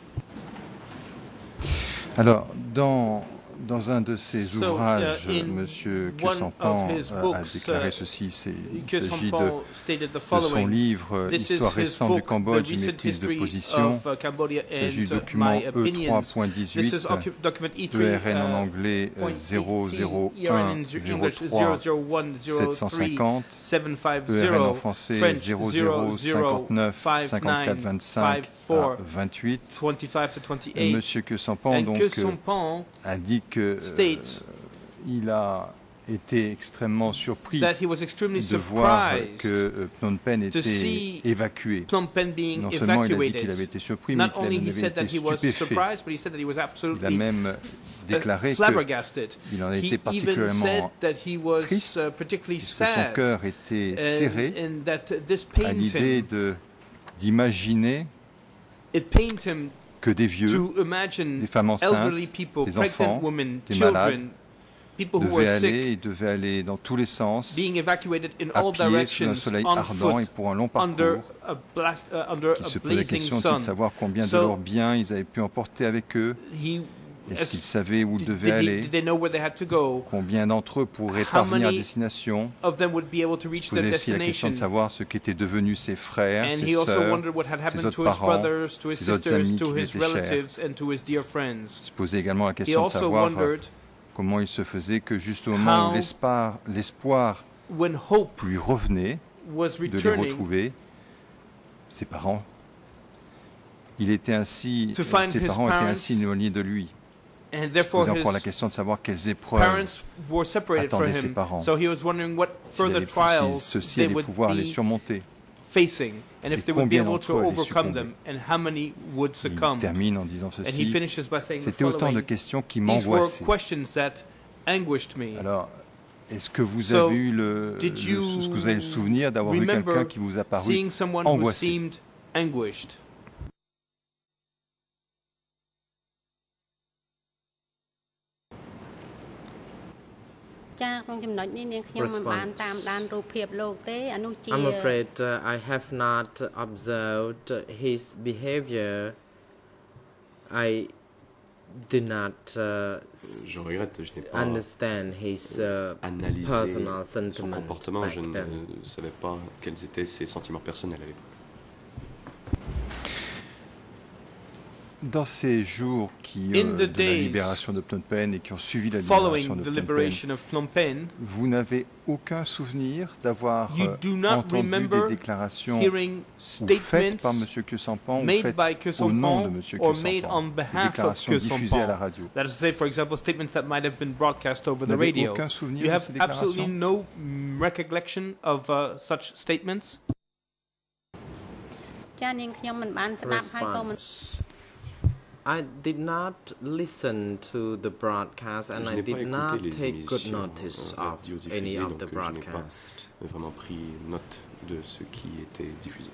Alors, dans, dans un de ses So, ouvrages, uh, in Monsieur one Kyosampan of his a, a books, déclaré uh, ceci. C'est- Il Que s'agit de, Sampan stated the de son following. livre euh, This is Histoire his récente du book, Cambodge, The une Recent méprise de History position. of uh, Cambodia Il s'agit du and document My E Opinions. trois point This dix-huit, is occup- document E E three, R N en uh, anglais euh, point zéro zéro E R N un in zéro English trois zero zero one zero sept cent three cinquante, seven five E R N zero, en français French zéro zero zéro zero cinquante-neuf five cinquante-quatre nine vingt-cinq five four à vingt-huit. twenty-five to twenty-eight. Monsieur Kyosampan And donc Que euh, Sampan a dit que euh, states il a été extrêmement surpris that he was extremely de voir surprised que euh, Phnom Penh to était see évacué. Phnom Penh being Non seulement il a dit qu'il evacuated. avait été surpris, mais Not qu'il only he avait said that été he was stupéfait. surprised, but he said that he was Il a absolutely même uh, déclaré flabbergasted. qu'il en He était even said particulièrement that he was triste, uh, particularly puisque son sad cœur était serré and, and that this à pained l'idée him. de d'imaginer It pained him que des vieux, to imagine des femmes enceintes, elderly people, des pregnant enfants, women, des children, malades, people who were devaient sick, aller, ils devaient aller dans tous les sens, being evacuated in à all pied sous un directions soleil on ardent et foot pour un long under parcours, a blast, uh, under qui a se posait la blazing question aussi de sun. savoir combien de So, leurs biens ils avaient pu emporter avec eux, He, est-ce as- qu'ils savaient où ils did, devaient did he- aller, did they know where they had to go? combien d'entre eux pourraient How parvenir à many destination. Of them would be able to reach their Posait aussi la question destination. de savoir ce qu'étaient devenus ses frères, And ses he also sœurs, wondered what had ses happened autres to his parents, brothers, to his ses autres sisters, amis to qui lui his étaient chers. relatives, and to his dear friends. Il se posait également la He question de also savoir euh, wondered comment il se faisait que juste au moment how où l'espoir, l'espoir when hope lui revenait was de les returning retrouver, ses parents, il était ainsi, To find ses his parents étaient parents, ainsi éloignés de lui. and Il therefore posait encore la his question de savoir quelles épreuves parents were separated from attendaient ses him. parents. So he was wondering what s'il further allait- trials si ceux-ci they allaient would pouvoir les be surmonter. facing, and if Et they would be combien able d'entre to eux allaient overcome succomber. them, and how many would Il succumb. termine en disant And he ceci. finishes by saying the C'était autant de following. questions qui These were m'angoissaient. questions that anguished me. Alors, est-ce que vous So, avez eu le, did le- you ce que vous avez le souvenir d'avoir vu remember quelqu'un qui vous a paru seeing someone who angoissé? seemed anguished? I'm afraid uh, I have not observed his behavior. I do not uh, Je regrette, je n'ai pas understand his uh, analysé personal son sentiment comportement. back Je ne then. euh, savais pas quels étaient ses sentiments personnels à l'époque. Dans ces jours qui, In euh, the de la days libération de Phnom Penh et qui ont suivi la libération following de the Phnom Penh, liberation of Phnom Penh, vous n'avez aucun souvenir d'avoir you euh, do not entendu remember des déclarations hearing ou faites par statements M. Kyo Sampan ou made faites by Kyo au nom de Sampan M. Kyo or made Sampan, on des behalf of déclarations Kyo diffusées à la Sampan. radio. That is to say, for example, statements that might have been broadcast over Vous the n'avez radio. aucun souvenir You de have ces absolutely déclarations? no mm, recollection of uh, such statements. ចានាងខ្ញុំមិនបានស្ដាប់ហើយក៏មិន Response. I did not listen to the broadcast and Je I n'ai pas did not écouté les take good émissions notice en of radio any diffusées, of donc the euh, je n'ai pas broadcasts. vraiment pris note de ce qui était diffusé.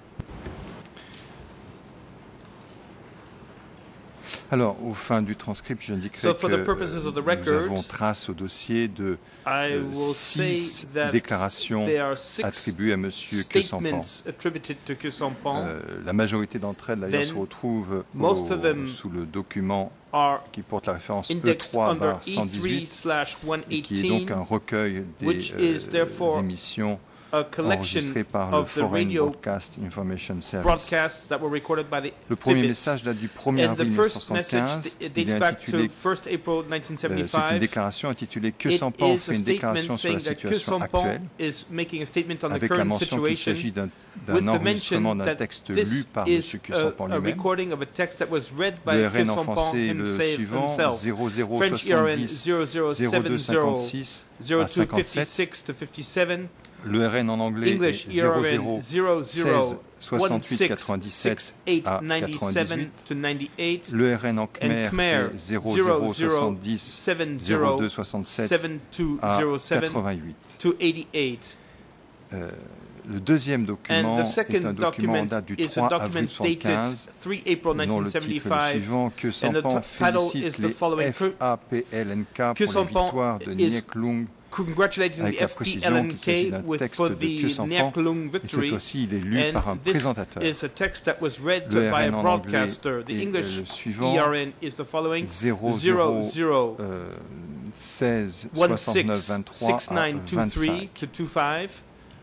Alors, au fin du transcript, j'indiquerai So, for que the purposes of the euh, nous record, avons trace au dossier de I euh, will say six that déclarations there are six attribuées à M. Kyo Sampan. statements attributed to Kyo Sampan Euh, la majorité d'entre elles, d'ailleurs, Then, se retrouvent most au- of them sous le document are qui porte la référence E indexed trois under cent E three dix-huit slash et qui est donc one eighteen, un recueil des which is euh, therefore émissions a collection enregistrées par le of the Foreign radio Broadcast Information Service. broadcasts that were recorded by the Le premier F I B I S. message date du premier And the avril first mille neuf cent message soixante-quinze. d- Il dates est back to intitulé, first April euh, c'est une nineteen seventy-five. déclaration intitulée Kyo It Sampan is a fait une déclaration statement sur la saying that Kyo situation Sampan actuelle, is making a statement on the avec la current mention qu'il situation, s'agit d'un with d'un the enregistrement mention d'un that texte lu this par M. is Kyo a, Sampan a lui-même. recording of a text that was read by Le Kyo R N en Sampan français est le himself. suivant, himself. zéro zéro French E R N soixante-dix zero zero zéro seven deux zero cinquante-six zero à two cinquante-sept. fifty-six to fifty-seven. Le R N en anglais English est E R zéro N zéro zero seize zero one soixante-huit six quatre-vingt-dix-sept six eight à ninety-seven quatre-vingt-dix-huit. to ninety-eight. Le R N en And Khmer Khmer est zéro zero zéro zero soixante-dix seven zéro zero deux soixante-sept seven two à zero seven quatre-vingt-huit. to eighty-eight. Euh, le deuxième document And the est un second document document date du is a trois avril document dated soixante-quinze, three April dont nineteen le titre est le seventy-five. suivant, que And the Sampan t- title is félicite the les following. F A P L N K Kyo pour la Sampan victoire de is Nyek Lung. Congratulating Avec the la F P précision L N qu'il s'agit K d'un with texte for de Kyo the Sampan, Nyek Lung et cette victory. fois-ci il est lu par un And this présentateur. is a text that was read Le by a R N en anglais broadcaster. The est English le suivant, E R N is the following. zéro zero zéro zero euh, seize one soixante-neuf six vingt-trois six à nine two three vingt-cinq. to two five.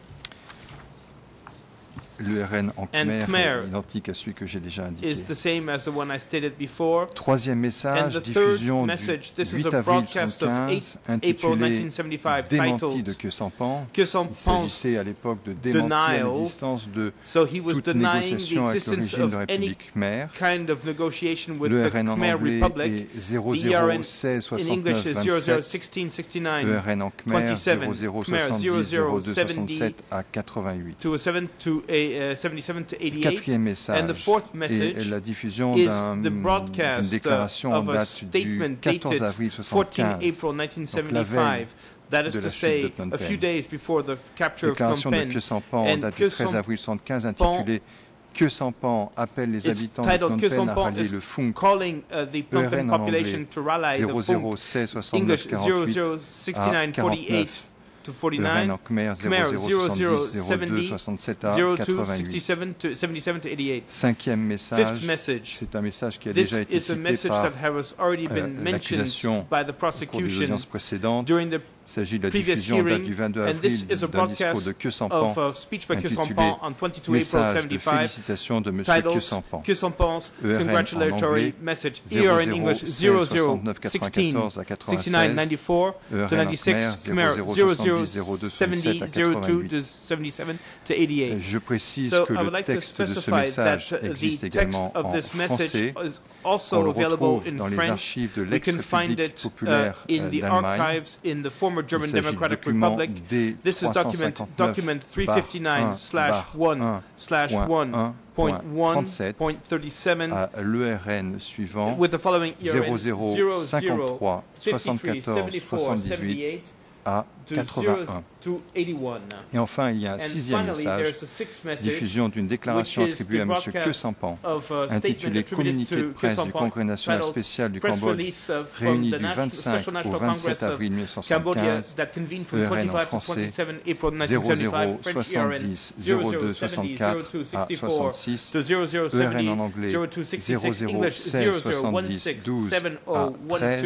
Le R N en And Khmer Khmer est identique à celui que j'ai déjà indiqué. is the same as the one I stated before. Troisième And message, the third diffusion du message, this is huit a avril broadcast of soixante-quinze, eight April intitulé nineteen seventy-five, Démenti de titled Kyo Sampan. Kyo Il Sampan's. s'agissait à l'époque de démentir denial. l'existence de So he was toute denying the négociation avec le existence régime de of any République Khmer. kind of negotiation with Le the R N en Khmer anglais Republic. est zéro The E R zéro N seize in English soixante-neuf is zero zero vingt-sept. sixteen sixty-nine Le R N en Khmer twenty-seven. zéro zéro Khmer soixante-dix zéro deux seventy soixante-sept à quatre-vingt-huit. to a seven to a uh, seventy-seven to eighty-eight. Quatrième message And the fourth est message la diffusion is d'un- the d'une broadcast déclaration en of a date du statement quatorze dated avril fourteen soixante-quinze. April nineteen Donc la veille seventy-five. That is de to la chute say, de Phnom a few Penh. days before the capture of Phnom Déclaration de Penh. Kyo Sampan en And date Kyo du treize Sampan avril soixante-quinze intitulée Kyo Sampan appelle les It's habitants de titled Phnom Kyo Penh à Sampan rallier is le Funk calling uh, the Phnom E R Penh N en population anglais to rally the zéro zéro Funk. seize English soixante-neuf zero quarante-huit zero sixty-nine forty-eight to Le R N forty-nine. en Khmer Khmer zéro zéro zero zero soixante-dix zéro deux seventy soixante-sept à zero two quatre-vingt-huit. sixty-seven to seventy-seven to eighty-eight. Cinquième Fifth message, message. c'est un message qui a This déjà été is a cité message par that has already euh, been mentioned l'accusation by the au cours des prosecution audiences précédentes. during the Il s'agit de la previous diffusion en date hearing, du vingt-deux and this avril is a d'un discours broadcast de Kyo Sampan of a speech by Kyo intitulé Sampan on twenty-two April Message de seventy-five, félicitations de M. Kyo titled Sampan. Kyo Sampan's E R N en congratulatory anglais, message. E zéro R in zéro English seize zero zero soixante-neuf sixteen quatre-vingt-quatorze à sixty-nine quatre-vingt-seize. ninety-four E R to N en ninety-six, Khmer Khmer zéro zero zéro zero soixante-dix zéro deux seventy soixante-sept à zero two quatre-vingt-huit. to seventy-seven to Et eighty-eight. je précise So que I would le like to texte de ce specify message that uh, existe the text également of en this message français. is On also le available retrouve in dans les French. archives de We can find l'ex-République it uh, populaire in euh, the d'Allemagne. archives in the former Il German s'agit du Democratic document Republic. D This is document document three fifty-nine slash one slash one point one point thirty-seven à l'E R N suivant with the following E R zéro N zéro cinquante-trois fifty-three soixante-quatorze seventy-four soixante-dix-huit seventy-eight à to quatre-vingt-un. zero to eighty-one. Et enfin, il y a un And sixième finally, message, there's a sixth message, diffusion d'une déclaration which is attribuée the à M. Kyo broadcast Sampan, of a statement intitulé attributed Communiqué de to Kyo presse du Sampan, Congrès national titled spécial du Press Cambodge, release of- from réuni the du Nat- vingt-cinq Special au National vingt-sept Congress of avril mille neuf cent Cambodia soixante-quinze, that convened from E R N en twenty-five to français twenty-seven April nineteen zéro seventy-five, zéro French E R N soixante-dix zero zéro zero deux seventy soixante-quatre zero two à sixty-four soixante-six, to zero zero E R N seventy en anglais zero two sixty-six, zéro zéro English seize zero zero one soixante-dix six douze seven à oh one two treize,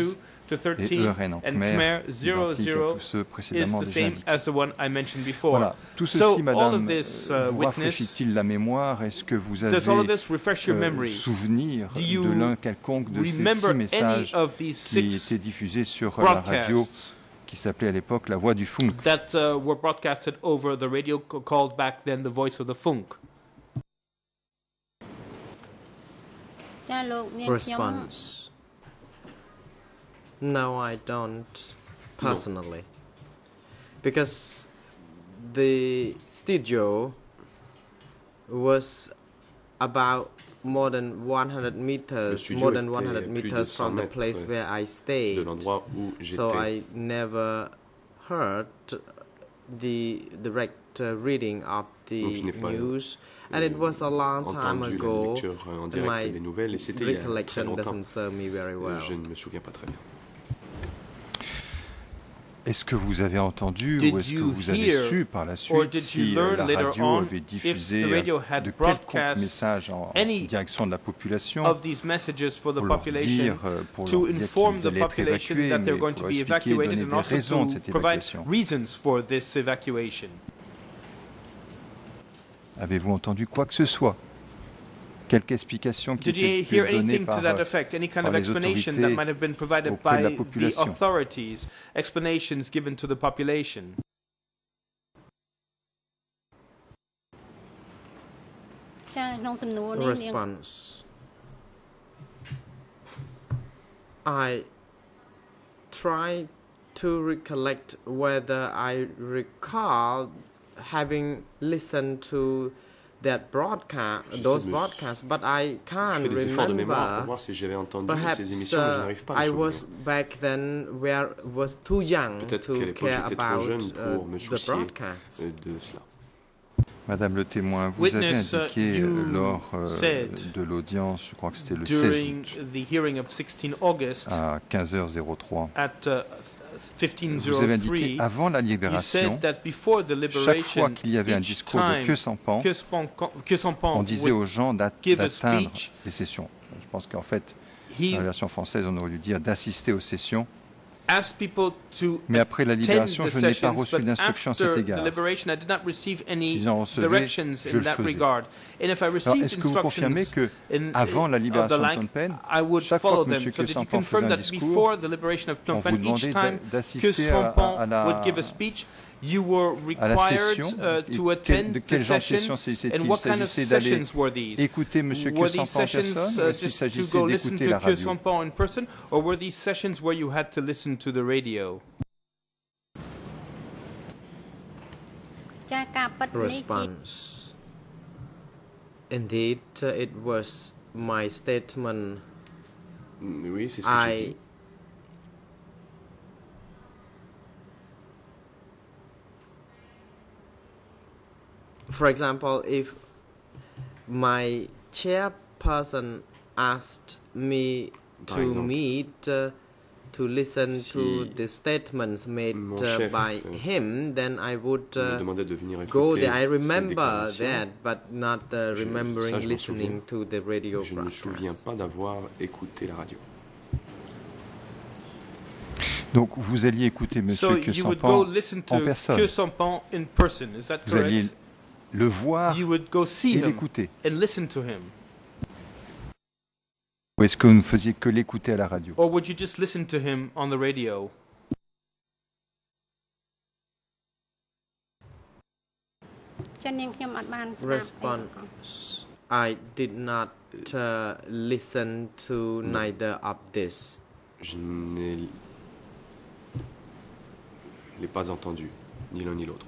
to Et thirteen, Euren en and Khmer, Khmer zero identique à zero tous ceux is précédemment the déjà same indiqués. as the one I mentioned before. Voilà, tout ceci, So all madame, of this euh, uh, vous witness, rafraîchit-il la mémoire? Est-ce que vous avez does all of this refresh your euh, memory? souvenir Do you de l'un quelconque de ces remember six messages any of these qui six étaient diffusés sur euh, la radio broadcasts qui s'appelait à l'époque La Voix du Funk? that uh, were broadcasted over the radio c- called back then the Voice of the Funk? ចាលោកនាងខ្ញុំ Response. No, I don't personally. Because the studio was about more than one hundred meters, studio more than était one hundred plus de meters cent from the mètres place where I de stayed. l'endroit où So j'étais. I never heard the direct uh, reading of the Donc, je n'ai pas, news. And it was a long time entendu la ago. lecture en and direct my des nouvelles et c'était il y a très recollection longtemps. doesn't serve me very Et well. je ne me souviens pas très bien. Est-ce que vous avez entendu Did ou est-ce que you vous avez hear su par la or suite did si you euh, learn la later radio on avait if diffusé the radio euh, had de quelconques broadcast messages en, en any direction de la population of these messages for the pour leur population dire, euh, pour to leur dire inform qu'ils the allaient être population évacués, that mais they're going pour to be expliquer, evacuated donner and des also raisons de to cette provide évacuation. reasons for this evacuation? Avez-vous entendu quoi que ce soit? Quelque explication qui Did you ait pu hear être donnée anything to par, that euh, effect? Any kind par of les explanation that autorités might have been provided auprès de la by the population? authorities? Explanations given to the population? ចាក្នុងសំណួរនេះនាង Response. I try to recollect whether I recall having listened to that broadcast, J'essaie those de me- broadcasts, but I Je can't fais des efforts de mémoire pour remember. voir si j'avais entendu Perhaps ces émissions, mais je uh, n'arrive pas à I me was souvenir. back then where was too young Peut-être qu'à to l'époque, care j'étais trop about jeune uh, pour me the soucier broadcasts. euh, de cela. Madame le témoin, vous Witness, uh, avez indiqué you euh, lors euh, said de l'audience, je crois que c'était le seize During août, the hearing of sixteen August à quinze heures trois, at uh, fifteen vous avez oh indiqué three, avant la you libération, said that before the chaque fois liberation, qu'il y avait un each discours de time queue sans pan, que Sampan- que Sampan on disait would aux gens d'at- give a d'atteindre speech, les sessions. Je pense qu'en fait, he dans la version française, on aurait dû dire d'assister aux sessions. asked people to Mais après la attend libération, the je n'ai pas sessions, reçu but d'instruction à cet after the égard. liberation, I did not receive any Si j'en recevais, directions je in le that faisais. regard. And if I Alors, received est-ce que vous confirmez instructions que in, avant la of the libération de like, Phnom Penh, I would chaque follow fois que them. M. So did you Sampan confirm faisait un that discours, before the liberation of on Phnom vous Penh, demandait each time d'a- que d'assister à, à Sampan la, would give a speech, you were à la required session? uh, Et to quel- attend de the quel genre de session? session s'agissait-il? And Il what kind of s'agissait d'aller sessions were these? écouter M. Were Kyo these Sampan en sessions personne uh, ou est-ce qu'il just to s'agissait go listen d'écouter to la Kyo radio? Sampan in person, or were these sessions where you had to listen to the radio? ចាការពិតនេះជា Response. Indeed, uh, it was my statement. Mm, Oui, c'est ce que j'ai I dit. For example, if my chairperson asked me Par to exemple, meet uh, to listen si to the statements made mon uh, chef, by euh, him, then I would me uh, demandait de venir go écouter there. I ces remember déclarations. that, but not uh, Je- remembering ça, je m'en listening to the radio Je ne me souviens broadcast. pas d'avoir écouté la radio. Donc vous alliez écouter M. So Kyo you would go Sampan listen en to personne. Kyo Sampan in person, is that Vous alliez correct? le voir You would go see et him l'écouter. and listen to him. Ou est-ce que vous ne faisiez que l'écouter à la radio? Or would you just listen to him on the radio? Response. I did not uh, listen to neither of this. Je n'ai je l'ai pas entendu, ni l'un ni l'autre.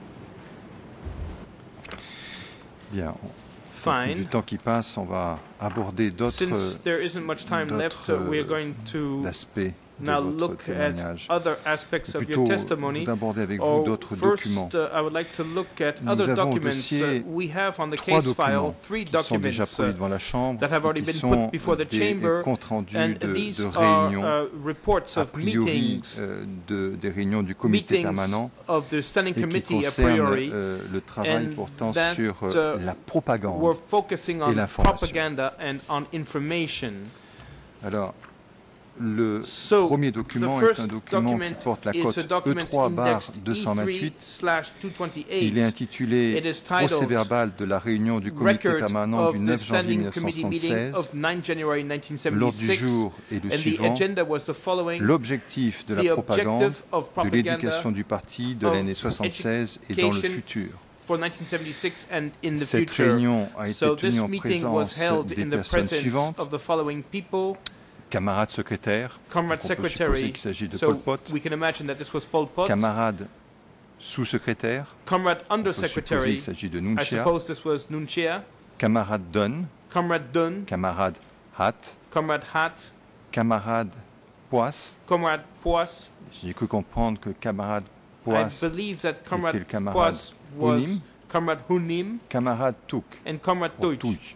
Bien. Fine. Du temps qui passe, on va aborder d'autres Since there isn't much time left, uh, we are going to aspects de now votre look at témoignage. other aspects of your Plutôt testimony. d'aborder avec vous Or d'autres first, documents. uh, I would like to look at Nous other avons au documents. dossier Uh, we have on the trois case file documents three qui sont déjà documents produits uh, devant la Chambre that have already et qui been sont put before the des chamber, comptes rendus and de, these de are réunions, uh, reports a of priori meetings, euh, de, des réunions du comité meetings permanent of the standing et qui committee a concernent priori, euh, le travail and portant that, sur euh, uh, la propagande. we're focusing et on l'information. propaganda and on information. Alors, le So, premier the document est first un document qui document porte la is cote a document E trois barre indexed deux cent vingt-huit. E three slash two twenty-eight. Il est intitulé It is titled Procès-verbal de la réunion du comité Record permanent of du the neuf janvier Standing Committee meeting mille neuf cent of soixante-seize. nine January nineteen L'ordre du seventy-six. jour est le And the suivant. agenda was the following. L'objectif de The la propagande, objective of de propaganda l'éducation du parti de of l'année soixante-seize et dans le education futur. For nineteen seventy-six and in the Cette future. réunion a été So this tenue en meeting was présence held des in the personnes presence suivantes. of the following people. Camarades secrétaires, Comrade donc on peut supposer secretary. qu'il s'agit de So Pol Pot. we can imagine that this was Pol Pot. Camarades sous-secrétaires, Comrade on peut supposer undersecretary. qu'il s'agit de I Nunchia. suppose this was Nunchia. Camarade Dunn, Comrade Dunn. camarade Hatt, Comrade Hatt. camarade Poisse. Comrade Poisse. J'ai cru comprendre que camarade I Poisse believe that était Comrade le camarade Poisse was Hunim. Comrade Hunim Camarade Touk, and Comrade pour Tuj. Touch.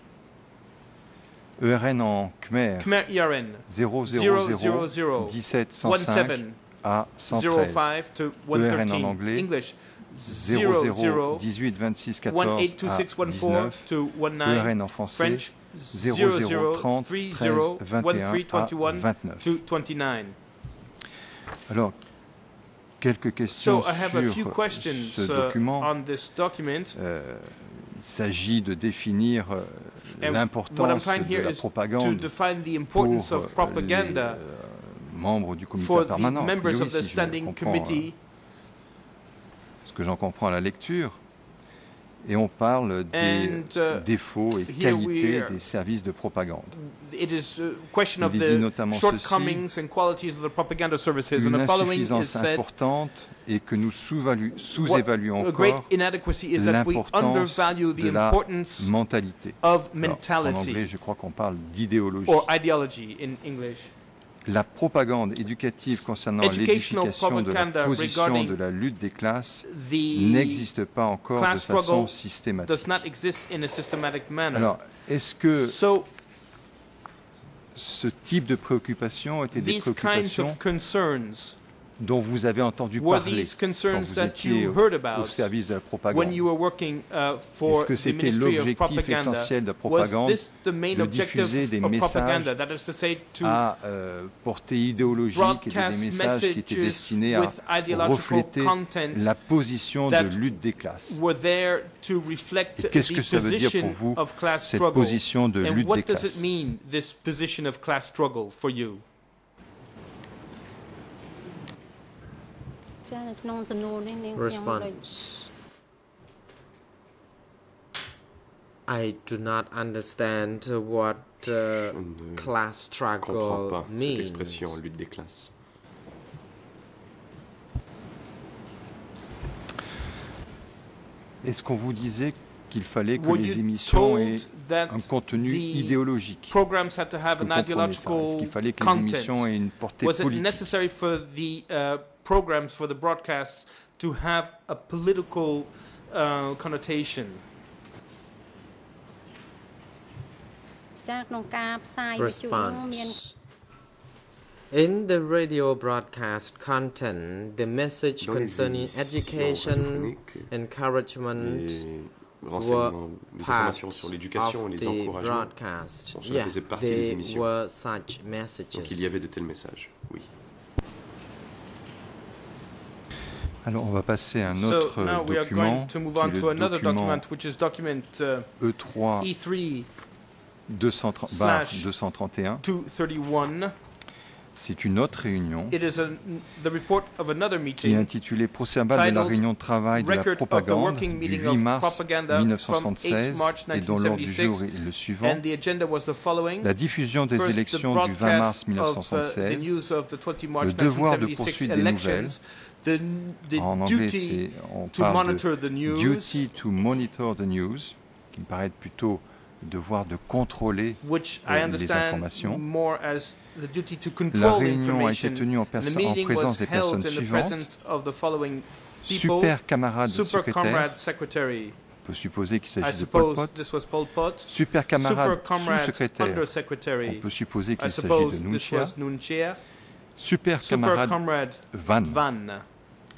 E R N en Khmer, Khmer I R N zéro zéro zéro zéro dix-sept cent cinq seven à cent zero treize. five to E R N en one thirteen. anglais, English zéro zero zéro zero dix-huit vingt-six one quatorze eight two à six one four dix-neuf. to one E R nine. N en français, French zéro zéro trente three treize zero vingt one et un three à twenty one vingt-neuf. to twenty nine. Alors, quelques questions So I have a few sur questions ce uh, document. on this document. Euh, il s'agit de définir euh, And what I'm l'importance trying de here la is to propagande define the pour importance euh, of propaganda les euh, membres du comité for the permanent. A members priori, of the si je standing comprends, committee. euh, ce que j'en comprends à la lecture. Et on parle des And, uh, défauts et here qualités we're- des services de propagande. It is a question of Il est dit the notamment shortcomings and qualities of the propaganda services. And Une the following is insuffisance said. importante et que nous sous-valu- What sous-évaluons a great encore inadequacy is that we l'importance undervalue the de la importance mentalité. of Alors, en mentality anglais, je crois qu'on parle d'idéologie. or ideology in English. La propagande éducative concernant Educational l'édification de la propaganda position regarding de la lutte des classes The n'existe pas encore de class façon struggle systématique. does not exist in a systematic manner. Alors, est-ce que So ce type de préoccupation était des these kinds préoccupations of concerns, dont vous avez entendu were parler these quand concerns vous that étiez you au, heard au about service de la when propagande? you were working uh, Est-ce for que the c'était Ministry of l'objectif Propaganda? essentiel de la Was propagande this the main de objective diffuser des of messages propaganda? That is to say, to à euh, portée idéologique et des broadcast messages qui étaient messages destinés à with ideological refléter content la position that de lutte des classes? were there to reflect Et qu'est-ce the que ça veut dire pour position vous, of class cette struggle? position de And lutte what des does classes? it mean, this position of class struggle for you? ចានៅក្នុងសំណួរនេះនាងខ្ញុំដូច Response. I do not understand what uh, On ne class comprend struggle pas cette means. expression lutte des classes. Est-ce qu'on vous disait qu'il fallait que Were les you émissions aient told that un contenu the idéologique? programs had to have Est-ce que an vous comprenez ça? Est-ce ideological qu'il fallait que les émissions content? aient une portée Was it politique? necessary for the uh, programs, for the broadcasts, to have a political uh, connotation? ចាក្នុងការផ្សាយវិទ្យុនោះមាន Response. In the radio broadcast content, the message Dans les concerning émissions education, radiophoniques, encouragement Les were renseignements, les part informations sur l'éducation et of les the encouragements, broadcast. Bon, cela Yeah, faisait partie des there émissions. were such donc il y messages. avait de tels messages, oui. Alors, on va passer à un So autre now we are document, going to move qui on est to le another document document, which is document uh, E trois E three deux cent trente barre slash deux cent trente et un. two thirty-one. C'est une autre réunion It is a, the report of another qui est meeting. intitulée Procès-verbal de la titled réunion de travail de la Record of the propagande working du meeting huit of mars propaganda mille neuf cent from soixante-seize eighth March et dont l'ordre du jour nineteen est le suivant. And the agenda was the following. La diffusion des First, the élections du vingt mars broadcast mille neuf cent of uh, the soixante-seize. news of the twentieth March Le devoir de nineteen seventy-six poursuite des elections. The, the En anglais, duty c'est, on to parle monitor de the news, duty to monitor the news, qui me paraît être plutôt devoir de contrôler which euh, I les understand informations. more as the duty to La control réunion a été information. tenue en, The perso- en meeting présence was des held personnes in the suivantes. presence of the following people. Super camarade Super secrétaire, Comrade Secretary. on peut supposer qu'il I s'agit de Pol suppose Pot. this was Pol Pot. Super camarade Super Comrade sous-secrétaire, on Undersecretary. peut supposer I qu'il s'agit suppose de this Nunchia. was Nunchia. Super Super camarade Comrade Van, Van.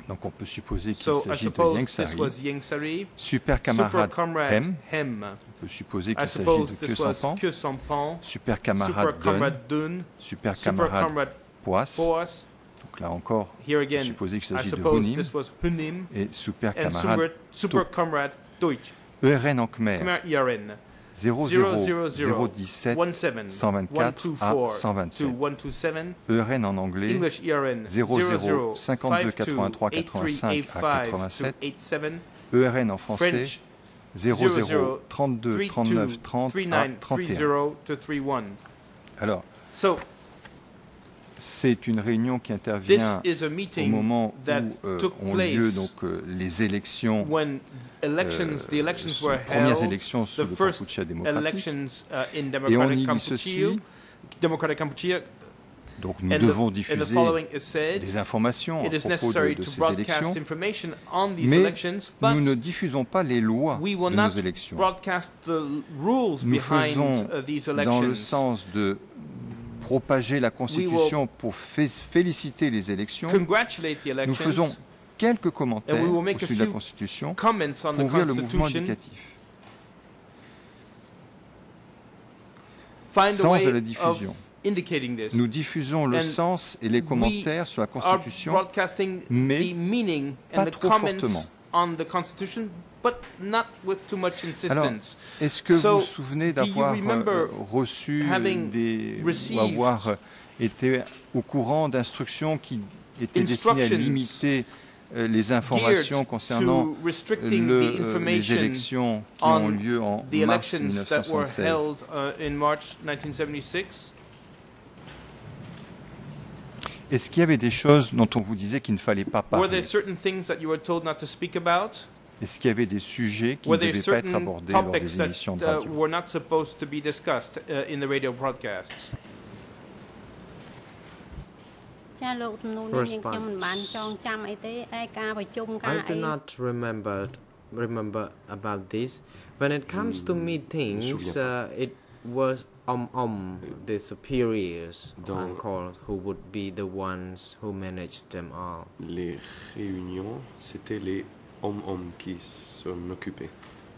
Donc on peut supposer qu'il So I s'agit de suppose Yang this Sari. was Yang Sari. Super Super camarade comrade M. Hem. On peut supposer I qu'il s'agit suppose de this Que was Sampan. Que Sampan. Super camarade Super Dun. comrade Dun. Super Super camarade comrade Poas. Poas. Donc là encore, Here on peut again, supposer qu'il I s'agit de suppose Hunim. this was Hunim. Et super And super, camarade super Tok. comrade Deutsch. E R N en Khmer. Khmer E R N. zéro zéro zéro dix-sept cent vingt-quatre à cent vingt-sept. E R N en anglais. English E R N zéro zéro cinquante-deux quatre-vingt-trois quatre-vingt-cinq à quatre-vingt-sept. E R N en français. zéro zéro trente-deux trente-neuf trente à trente et un. Alors, So, c'est une réunion qui intervient this is a au meeting moment that où euh, took ont lieu place donc euh, les élections, when elections, the euh, elections sous- were premières held, élections sous the le first Kampuchea démocratique. elections uh, in Et on y democratic lit ceci. Kampuchea, democratic Kampuchea, Donc nous and devons the, and the diffuser following is said, des informations à it is propos de, necessary de to ces broadcast élections, information on these mais elections, but nous ne diffusons pas les lois we will de not nos élections. broadcast the rules Nous behind faisons uh, these dans le elections. sens de propager la Constitution pour fé- féliciter les élections. Congratulate the Nous elections. faisons quelques commentaires And we will au make a sujet de la few Constitution comments on pour the ouvrir le mouvement Constitution. éducatif. Find a Sens way de la diffusion. of indicating this. Nous diffusons le And sens et les commentaires sur la Are Constitution, broadcasting mais the meaning pas and the trop comments fortement. on the Constitution, but not with too much Alors, insistence. est-ce que So, vous vous souvenez do you d'avoir remember euh, reçu having des, ou received avoir euh, été au courant d'instructions qui étaient destinées à instructions limiter euh, les informations geared concernant to restricting le, the euh, les information élections qui on ont lieu en the mars elections that were mille neuf cent soixante-seize? held uh, in March nineteen seventy-six? Est-ce qu'il y avait des choses dont on vous disait qu'il ne fallait pas Were parler? there certain things that you were told not to speak about? Est-ce qu'il y avait des sujets qui ne Were there devaient pas être certain abordés lors topics des that émissions de uh, radio? were not supposed to be discussed uh, in the radio broadcasts? ចាលោកសំណួរនេះយើងខ្ញុំមិនបានចងចាំអីទេឯការប្រជុំការ I អី do not remember remember about this. When it comes to meetings, uh, it was om om the superiors Dans- on call who would be the ones who managed them all. Les réunions, c'était les hommes-hommes qui s'en occupaient.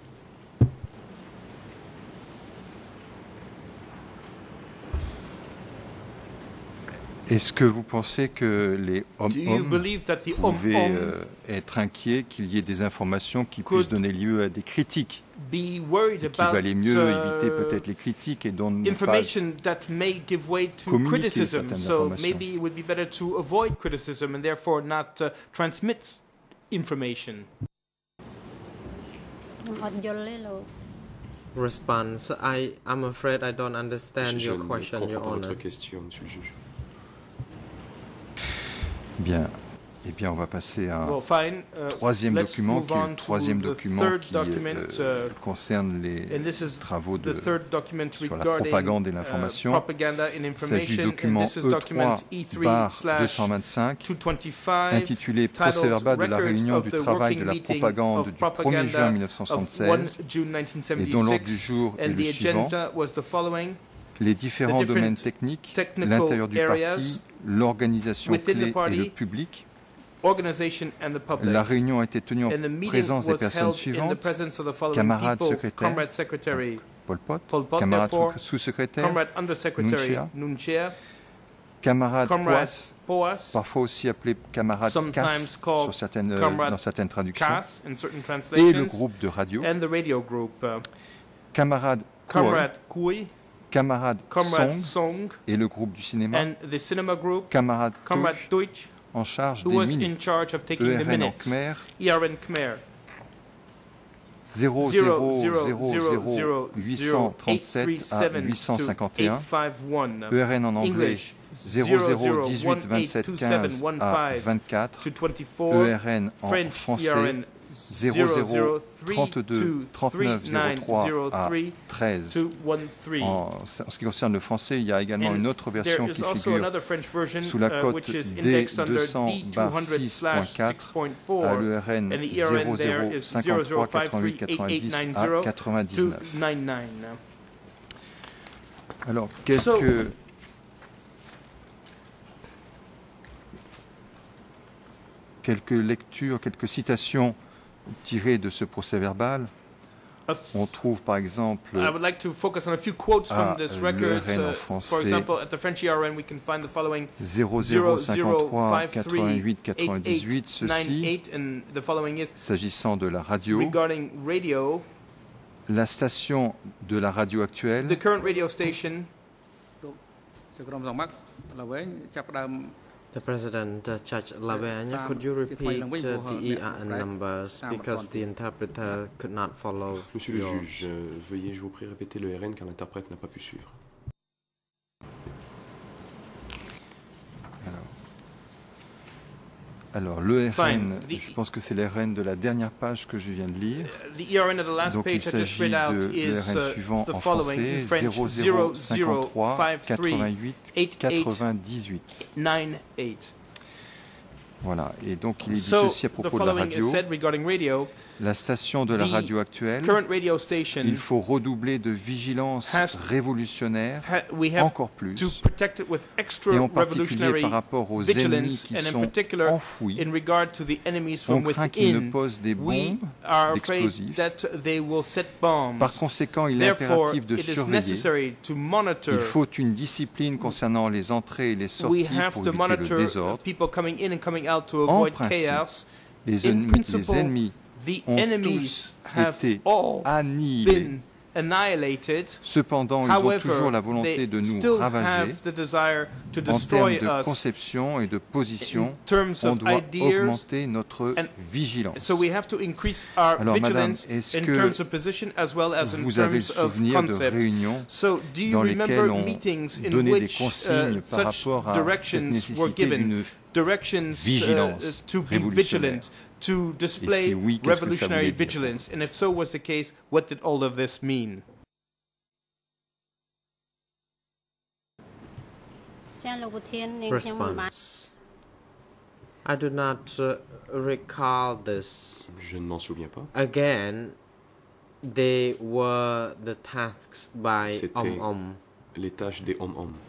Est-ce que vous pensez que les Do you hommes-hommes believe that the pouvaient om euh, être inquiets qu'il y ait des informations qui Could puissent donner lieu à des critiques be worried et qu'il about valait mieux éviter uh, peut-être les critiques et donc ne pas information that may give way to communiquer criticism? certaines So informations. maybe it would be better to avoid criticism and therefore not uh, transmit information. ខ្ញុំអត់យល់ទេលោក Response: I am afraid I don't understand Je your ne question, comprends Your pas Honor. votre question, Monsieur le juge. bien. Eh bien, on va passer à un Well, fine. Uh, troisième let's document, move qui est on le to troisième the document third qui document, euh, uh, concerne les and this is travaux de, the third document sur la regarding propagande et uh, l'information. propaganda and Il s'agit du information, and document this is E document trois E three barre slash deux cent vingt-cinq two twenty-five, intitulé titled Procès-verbal de la Record réunion of du the travail de working la meeting propagande of du premier propaganda juin mille neuf cent of soixante-seize first June nineteen et dont l'ordre du seventy-six, jour est and le the suivant: agenda was the following. les différents the different domaines techniques, technical l'intérieur du areas parti, l'organisation within the clé et party, le public. Organization and the public. La réunion a été tenue en And the meeting présence des was personnes held in the suivantes: presence of the following camarade people: secrétaire, Comrade Secretary Pol Pot, Pol Pot, camarade therefore, sous-secrétaire, Comrade Undersecretary Nunchia, Nunchia, camarade Comrade Poas, Poas, parfois aussi appelé camarade sometimes Cass called sur certaines, euh, Comrade dans certaines traductions, Cass in certain et le translations, groupe de radio, and the radio group. Uh, camarade Kool, Comrade Kui, camarade Comrade Song Song, et le groupe du cinéma, and the cinema group, camarade Comrade Touch, Deutsch, en charge who des was minutes. in charge of taking E the R N en minutes. Khmer, E R N Khmer. zéro zéro zéro zéro huit cent trente-sept à huit cent cinquante et un, E R N en anglais English zéro zéro dix-huit vingt-sept quinze à vingt-quatre, E R N en French français E R N zéro zéro trente-deux trente-neuf zéro trois à treize. two one three. En, en ce qui concerne le français, il y a également And une autre there version is qui also figure another French version sous la uh, cote which is D indexed under deux cents D two barre hundred six point slash quatre six point à four, l'E R N and the E R N zéro there zéro is cinquante-trois quatre-vingt-huit quatre-vingt-dix à quatre-vingt-dix-neuf. two ninety-nine. Alors, quelques... So- quelques lectures, quelques citations tirées de ce procès-verbal. On trouve par exemple I would like to focus on a few quotes from this record. Uh, for example, at the French E R N, we can find the following: zéro zéro cinquante-trois quatre-vingt-huit quatre-vingt-dix-huit. Ceci, and the following is s'agissant de la radio, regarding radio, la station de la radio actuelle, the current radio station. The President, uh, Judge Lavanya, could you repeat uh, the E R N numbers because the interpreter could not follow? Monsieur le juge, euh, veuillez, je vous prie, répéter le R N car l'interprète n'a pas pu suivre. Alors, le R N, je pense que c'est le R N de la dernière page que je viens de lire. Donc, il s'agit de le R N suivant en français, zéro zéro cinquante-trois quatre-vingt-huit quatre-vingt-dix-huit. Voilà, et donc il est dit ceci à propos de la radio. La station de la radio actuelle, il faut redoubler de vigilance révolutionnaire encore plus, et en particulier par rapport aux ennemis qui sont enfouis. On craint qu'ils ne posent des bombes, d'explosifs. Par conséquent, il est impératif de surveiller. Il faut une discipline concernant les entrées et les sorties pour éviter le désordre. En principe, les ennemis, les ennemis ont tous été annihilés. Cependant, ils ont toujours la volonté de nous ravager. En termes de conception et de position, on doit augmenter notre vigilance. Alors, madame, est-ce que vous avez le souvenir de réunions dans lesquelles on donnait des consignes par rapport à cette nécessité d'une vigilance révolutionnaire? To display si oui, revolutionary vigilance, and if so was the case, what did all of this mean? Response. I do not uh, recall this. Je ne m'en souviens pas. Again, they were the tasks by Om Om. Les tâches des Om Om.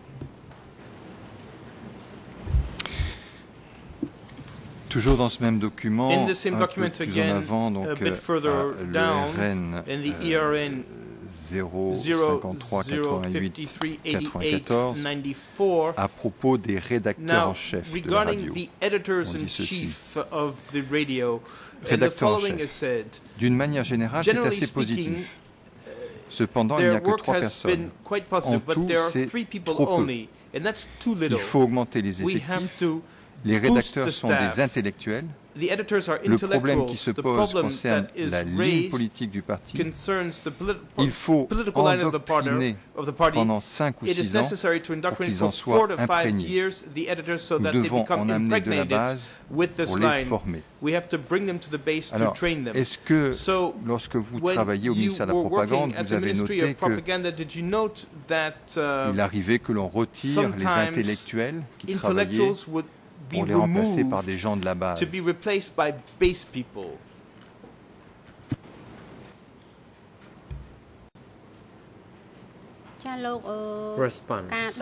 Toujours dans ce même document, in the same un document peu plus again, en avant, donc, a bit further euh, down, le R N, in the E R N zéro cinquante-trois quatre-vingt-huit quatre-vingt-quatorze, à propos des rédacteurs en chef de la radio. On dit ceci. Rédacteur en chef. D'une manière générale, c'est assez positif. Cependant, il n'y a que trois personnes. En tout, c'est trop peu. Il faut augmenter les effectifs. Les rédacteurs sont des intellectuels. Le problème qui se pose concerne la ligne politique du parti. Il faut endoctriner pendant cinq ou six ans pour qu'ils en soient imprégnés. Nous devons en amener de la base pour les former. Alors, est-ce que lorsque vous travaillez au ministère de la Propagande, vous avez noté qu'il arrivait que l'on retire les intellectuels qui travaillaient pour les remplacer par des gens de la base? Response.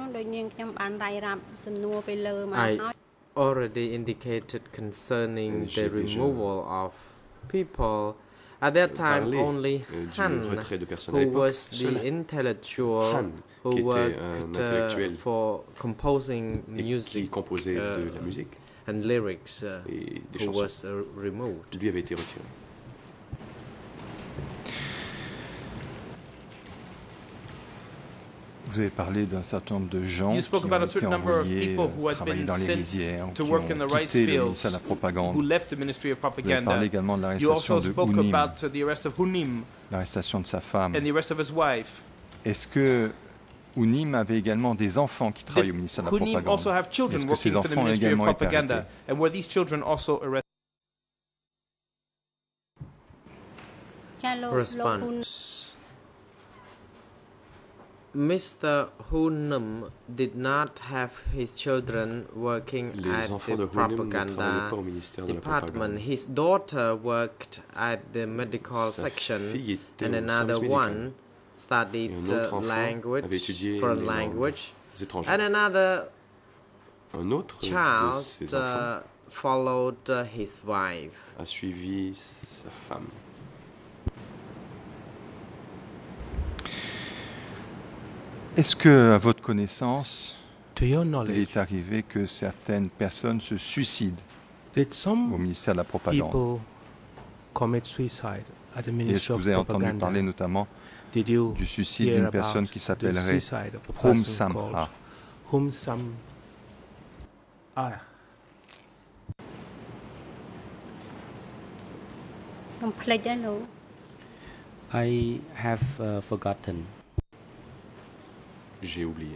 I already indicated concerning the removal of people. At that time, only Han, who was the intellectual who worked uh, for composing music uh, and lyrics, uh, who was uh, removed. Lui avait été retiré. Vous avez parlé d'un certain nombre de gens qui ont été envoyés travailler dans les rizières, qui ont quitté le ministère de la Propagande. Vous avez parlé également de l'arrestation de Hunim, l'arrestation de sa femme. Est-ce que Hunim avait également des enfants qui travaillaient au ministère de la Propagande? Est-ce que ces enfants ont également été arrêtés? Response. Mister Hunim did not have his children working Les at the propaganda department. His daughter worked at the medical Sa section, and another one studied uh, language, foreign language, and another Un autre child de ses uh, followed uh, his wife. A suivi sa femme. Est-ce que, à votre connaissance, To your il knowledge, est arrivé que certaines personnes se suicident did some au ministère de la Propagande? people commit suicide at the Et est-ce Ministry que of vous avez entendu Propaganda? parler notamment Did you du suicide hear d'une about personne qui the s'appellerait suicide of a Hom person Sam called Ha? Hom Sam Ah, ខ្ញុំភ្លេចហើយលោក I have uh, forgotten. J'ai oublié.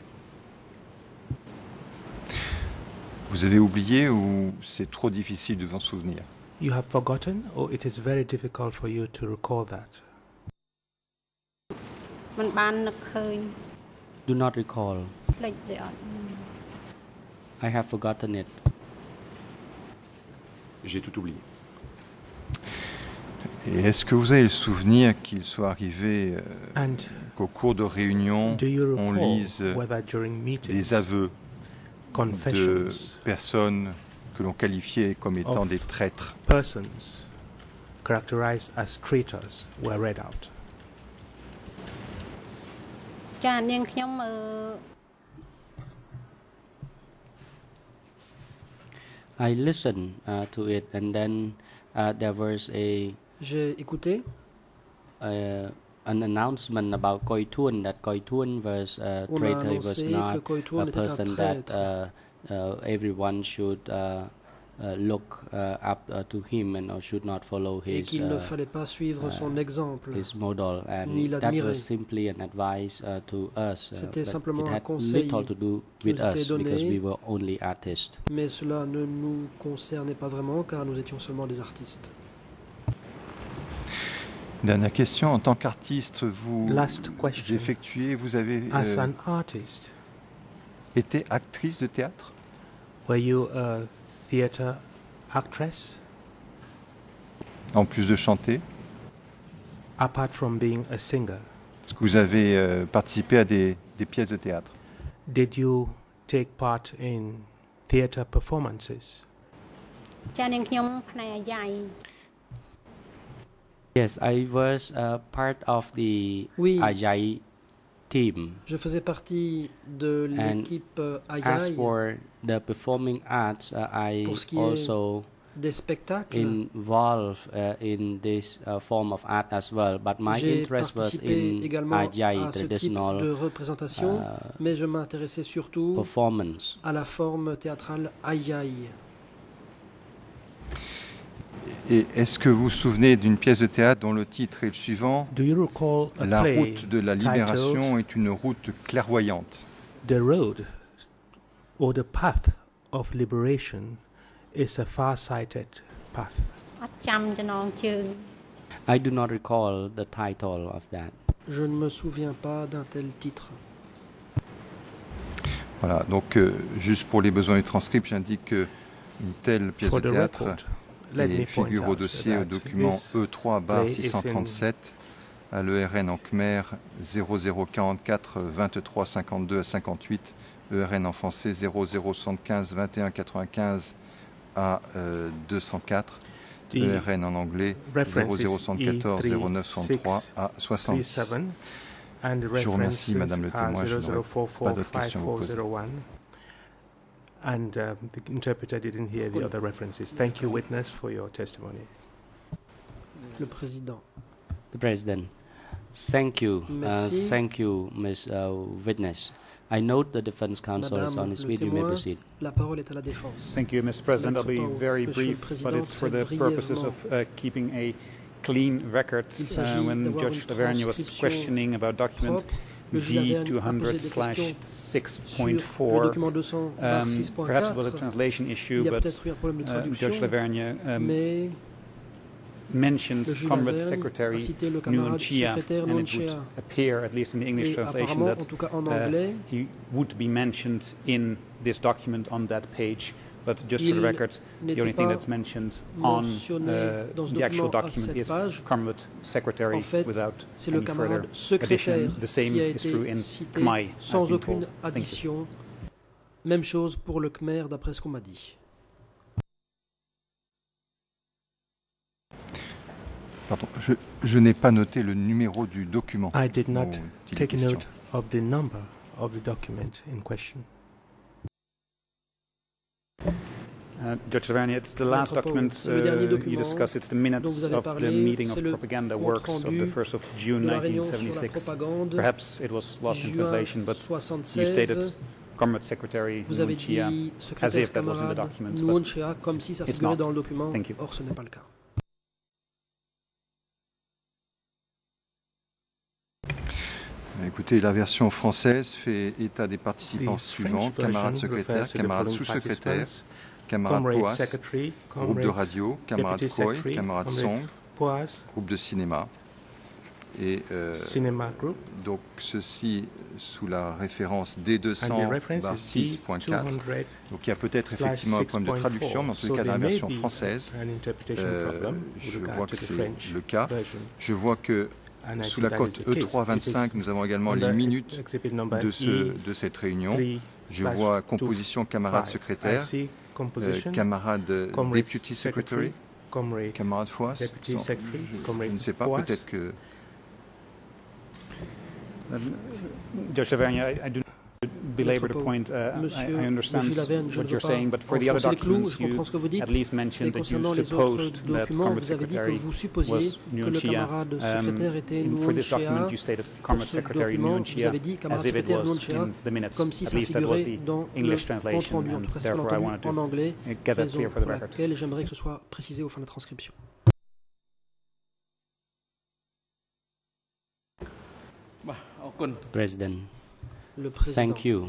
Vous avez oublié ou c'est trop difficile de vous en souvenir? you have forgotten, or it is very difficult for you to recall that? มันបាននឹកឃើញ Do not recall. ភ្លេចទេអត់ I have forgotten it. J'ai tout oublié. Et est-ce que vous avez le souvenir qu'il soit arrivé euh, And qu'au cours de réunions, do you on recall lise whether during meetings, des aveux de confessions personnes que l'on qualifiait comme étant of des traîtres? persons characterized as traitors were read out? ចានាងខ្ញុំអឺ I listened uh, to it, and then uh, there was a J'ai écouté uh, an announcement about Koi Thun, that Koi Thun was a On a traitor. He was annoncé que not Koi Thun a était un person that traître. uh, uh, everyone should uh, uh, look uh, up uh, to him and uh, should not follow et his qu'il ne uh, fallait pas suivre son uh, exemple. his model, Ni and that l'admirer. was simply an advice uh, to us. Uh, C'était but simplement it un had conseil little to do qui with nous était us because donné. we were only artists. Mais cela ne nous concernait pas vraiment car nous étions seulement des artistes. Dernière question, en tant qu'artiste, vous Last question. effectuez, vous avez As euh, an artist, été actrice de théâtre? were you a theater actress En plus de chanter, apart from being a singer? est-ce que vous avez euh, participé à des, des pièces de théâtre? Did you take part in theater performances? ចានាងខ្ញុំផ្នែកអាយ៉ៃ Yes, I was uh, part of the Oui. Ajay team. Je faisais partie de And l'équipe euh, As Ayaï for the performing arts, uh, I Pour ce qui est also des spectacles. involved uh, in this uh, form of art as well. But my J'ai interest was participé in également Ajay à ce type traditional de représentation, uh, mais je m'intéressais surtout performance. à la forme théâtrale Ayaï. Et est-ce que vous vous souvenez d'une pièce de théâtre dont le titre est le suivant? Do you recall a La play route de la libération titled est une route clairvoyante. The Road or the Path of Liberation is a far-sighted path? អត់ចាំចំណងជើង I do not recall the title of that. Je ne me souviens pas d'un tel titre. Voilà, donc euh, juste pour les besoins du transcript, j'indique qu'une telle pièce For de the théâtre record, let me et figure point au out dossier au that document this E trois barre play six cent trente-sept à l'E R N en Khmer zéro zéro quarante-quatre vingt-trois cinquante-deux à cinquante-huit, E R N en français zéro zéro soixante-quinze vingt et un quatre-vingt-quinze à euh, deux cent quatre, The E R N en anglais zéro zéro soixante-quatorze zéro neuf soixante-trois à soixante-six. And the Je vous remercie, references Madame le are témoin, je zero zero four n'aurai four pas d'autres five questions à vous four poser. zero one. And um, the interpreter didn't hear the other references. Thank you, witness, for your testimony. Le président. The President, thank you. Uh, Merci. thank you, Miz Uh, Witness. I note the defense counsel is on Madame his le feet. You may témoin, proceed. la parole est à la défense. Thank you, Mister President. I'll be Maître very Monsieur le brief, but Président, it's for très the purposes of brièvement. uh, keeping a clean record. Il Uh, s'agit when d'avoir Judge une Lavergne was transcription questioning about document propre. Le juge G Lavergne two a posé hundred des slash questions six point sur le four. document deux cents barre Um, six point perhaps it was a quatre. translation issue, Il y a but peut-être eu un problème de uh, traduction, Judge Lavergne um, mais mentioned le juge Comrade Lavergne Secretary a cité le Nguyen camarade Chia, secrétaire and Nguyen it would Chia. appear, at least in the English Et translation, apparemment, that en tout cas en uh, anglais, he would be mentioned in this document on that page. But just for the il record, the n'était only thing pas that's mentioned on mentionné uh, dans ce the actual document à document cette is page. Comrade Secretary En fait, without c'est le any further camarade secrétaire addition. The same qui a is true été in cité Khmer, I've sans been aucune told. Thank you. addition. Même chose pour le Khmer, d'après ce qu'on m'a dit. Pardon, je, je n'ai pas noté le numéro du document. I did not take note of the number of the document in question. Uh, Judge Tavernier, it's the last document uh, you discussed. It's the minutes of the meeting of propaganda works of the first of June nineteen seventy-six. Perhaps it was lost in translation, but you stated Comrade Secretary Nuon Chea as if that was in the document, but it's not. Thank you. Écoutez, la version française fait état des participants suivants: camarades secrétaires, camarades sous-secrétaires, camarade Poas, groupe de radio, camarade Coy, camarade Song, groupe de cinéma. Et euh, donc ceci sous la référence D deux cents barre six point quatre. Donc il y a peut-être effectivement un problème de traduction, mais en tout cas dans la version française, euh, je vois que c'est le cas. Je vois que sous la cote E trois vingt-cinq, nous avons également les minutes de, ce, de cette réunion. Je vois composition camarade secrétaire, euh, camarade deputy secretary, camarade Foas. Je, je ne sais pas, peut-être que... Judge Tavernier, I, I do not belabor the point. Uh, I, I understand what you're saying, but for the other documents, you at least mentioned that you supposed that Comrade Secretary was Nuon Chea. Um, for this document, you stated Comrade Secretary Nuon Chea as if it was in the minutes. At least that was the English translation, and therefore I wanted to get that clear for the record. President, Le président. Thank you.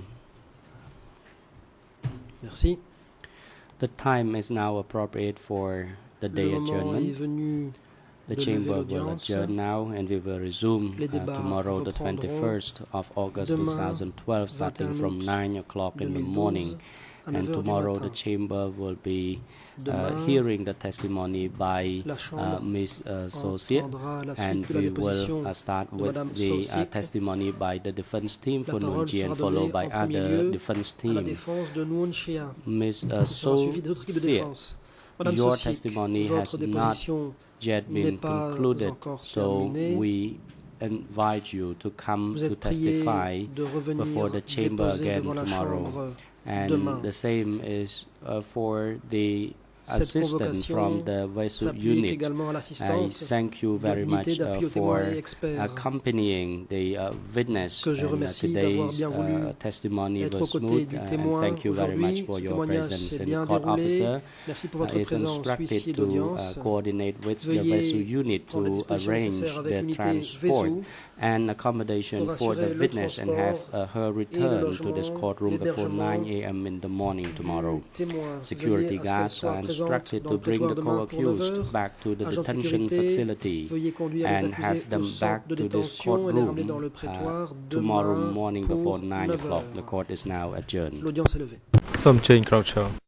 Merci. The time is now appropriate for the day Le moment adjournment. est venu The de chamber lever will l'audience. adjourn now, and we will resume Les uh, débats tomorrow, the reprendront twenty-first of August demain, twenty twelve, starting from nine o'clock in the deux mille douze, morning. à neuf And heures du tomorrow, matin. the chamber will be uh, Demain, hearing the testimony by la uh, Chambre Miss uh, Saucier, entendra la suite and de la we déposition will uh, start de with Madame the uh, Saucier. testimony by the defense team La for Nuon parole Chea, sera and followed donnée by en premier other lieu defense à la team. défense de Nuon Chea. Miss uh, Elle sera suivie d'autres équipes de Saucier, défense. Madame your Saucier, testimony votre has not déposition yet n'est been pas concluded, encore so terminée. we invite you to come Vous to êtes prié testify de revenir before the chamber déposer again devant la tomorrow. Chambre And demain. the same is uh, for the Cette assistant from the vessel unit. également à I l'assistance thank you very de l'unité much uh, d'appui aux for témoins et experts accompanying the uh, witness que je in uh, remercie d'avoir today's bien voulu uh, testimony être was aux côtés smooth, du uh, and témoin thank you very aujourd'hui. much for Ce your témoignage presence. s'est And bien court déroulé. officer Merci pour uh, votre is présence, instructed huissier to uh, d'audience. coordinate with the Veuillez vessel unit prendre la to disposition arrange nécessaire avec the l'unité transport Vesoul and accommodation pour for the assurer le witness and have transport uh, her et le return to this logement, courtroom before l'hébergement nine a m in the morning tomorrow. témoin. Security Veuillez à ce qu'elle guards soit are présente instructed dans to le bring the prétoire demain pour neuf co-accused heures. back to the Agents de detention sécurité, facility veuillez conduire les and accusés have au them centre back de to this détention et les ramener dans courtroom le uh, prétoire tomorrow demain morning pour before nine neuf o'clock. heures. The court is now adjourned. L'audience est levée. Somchain Croucher.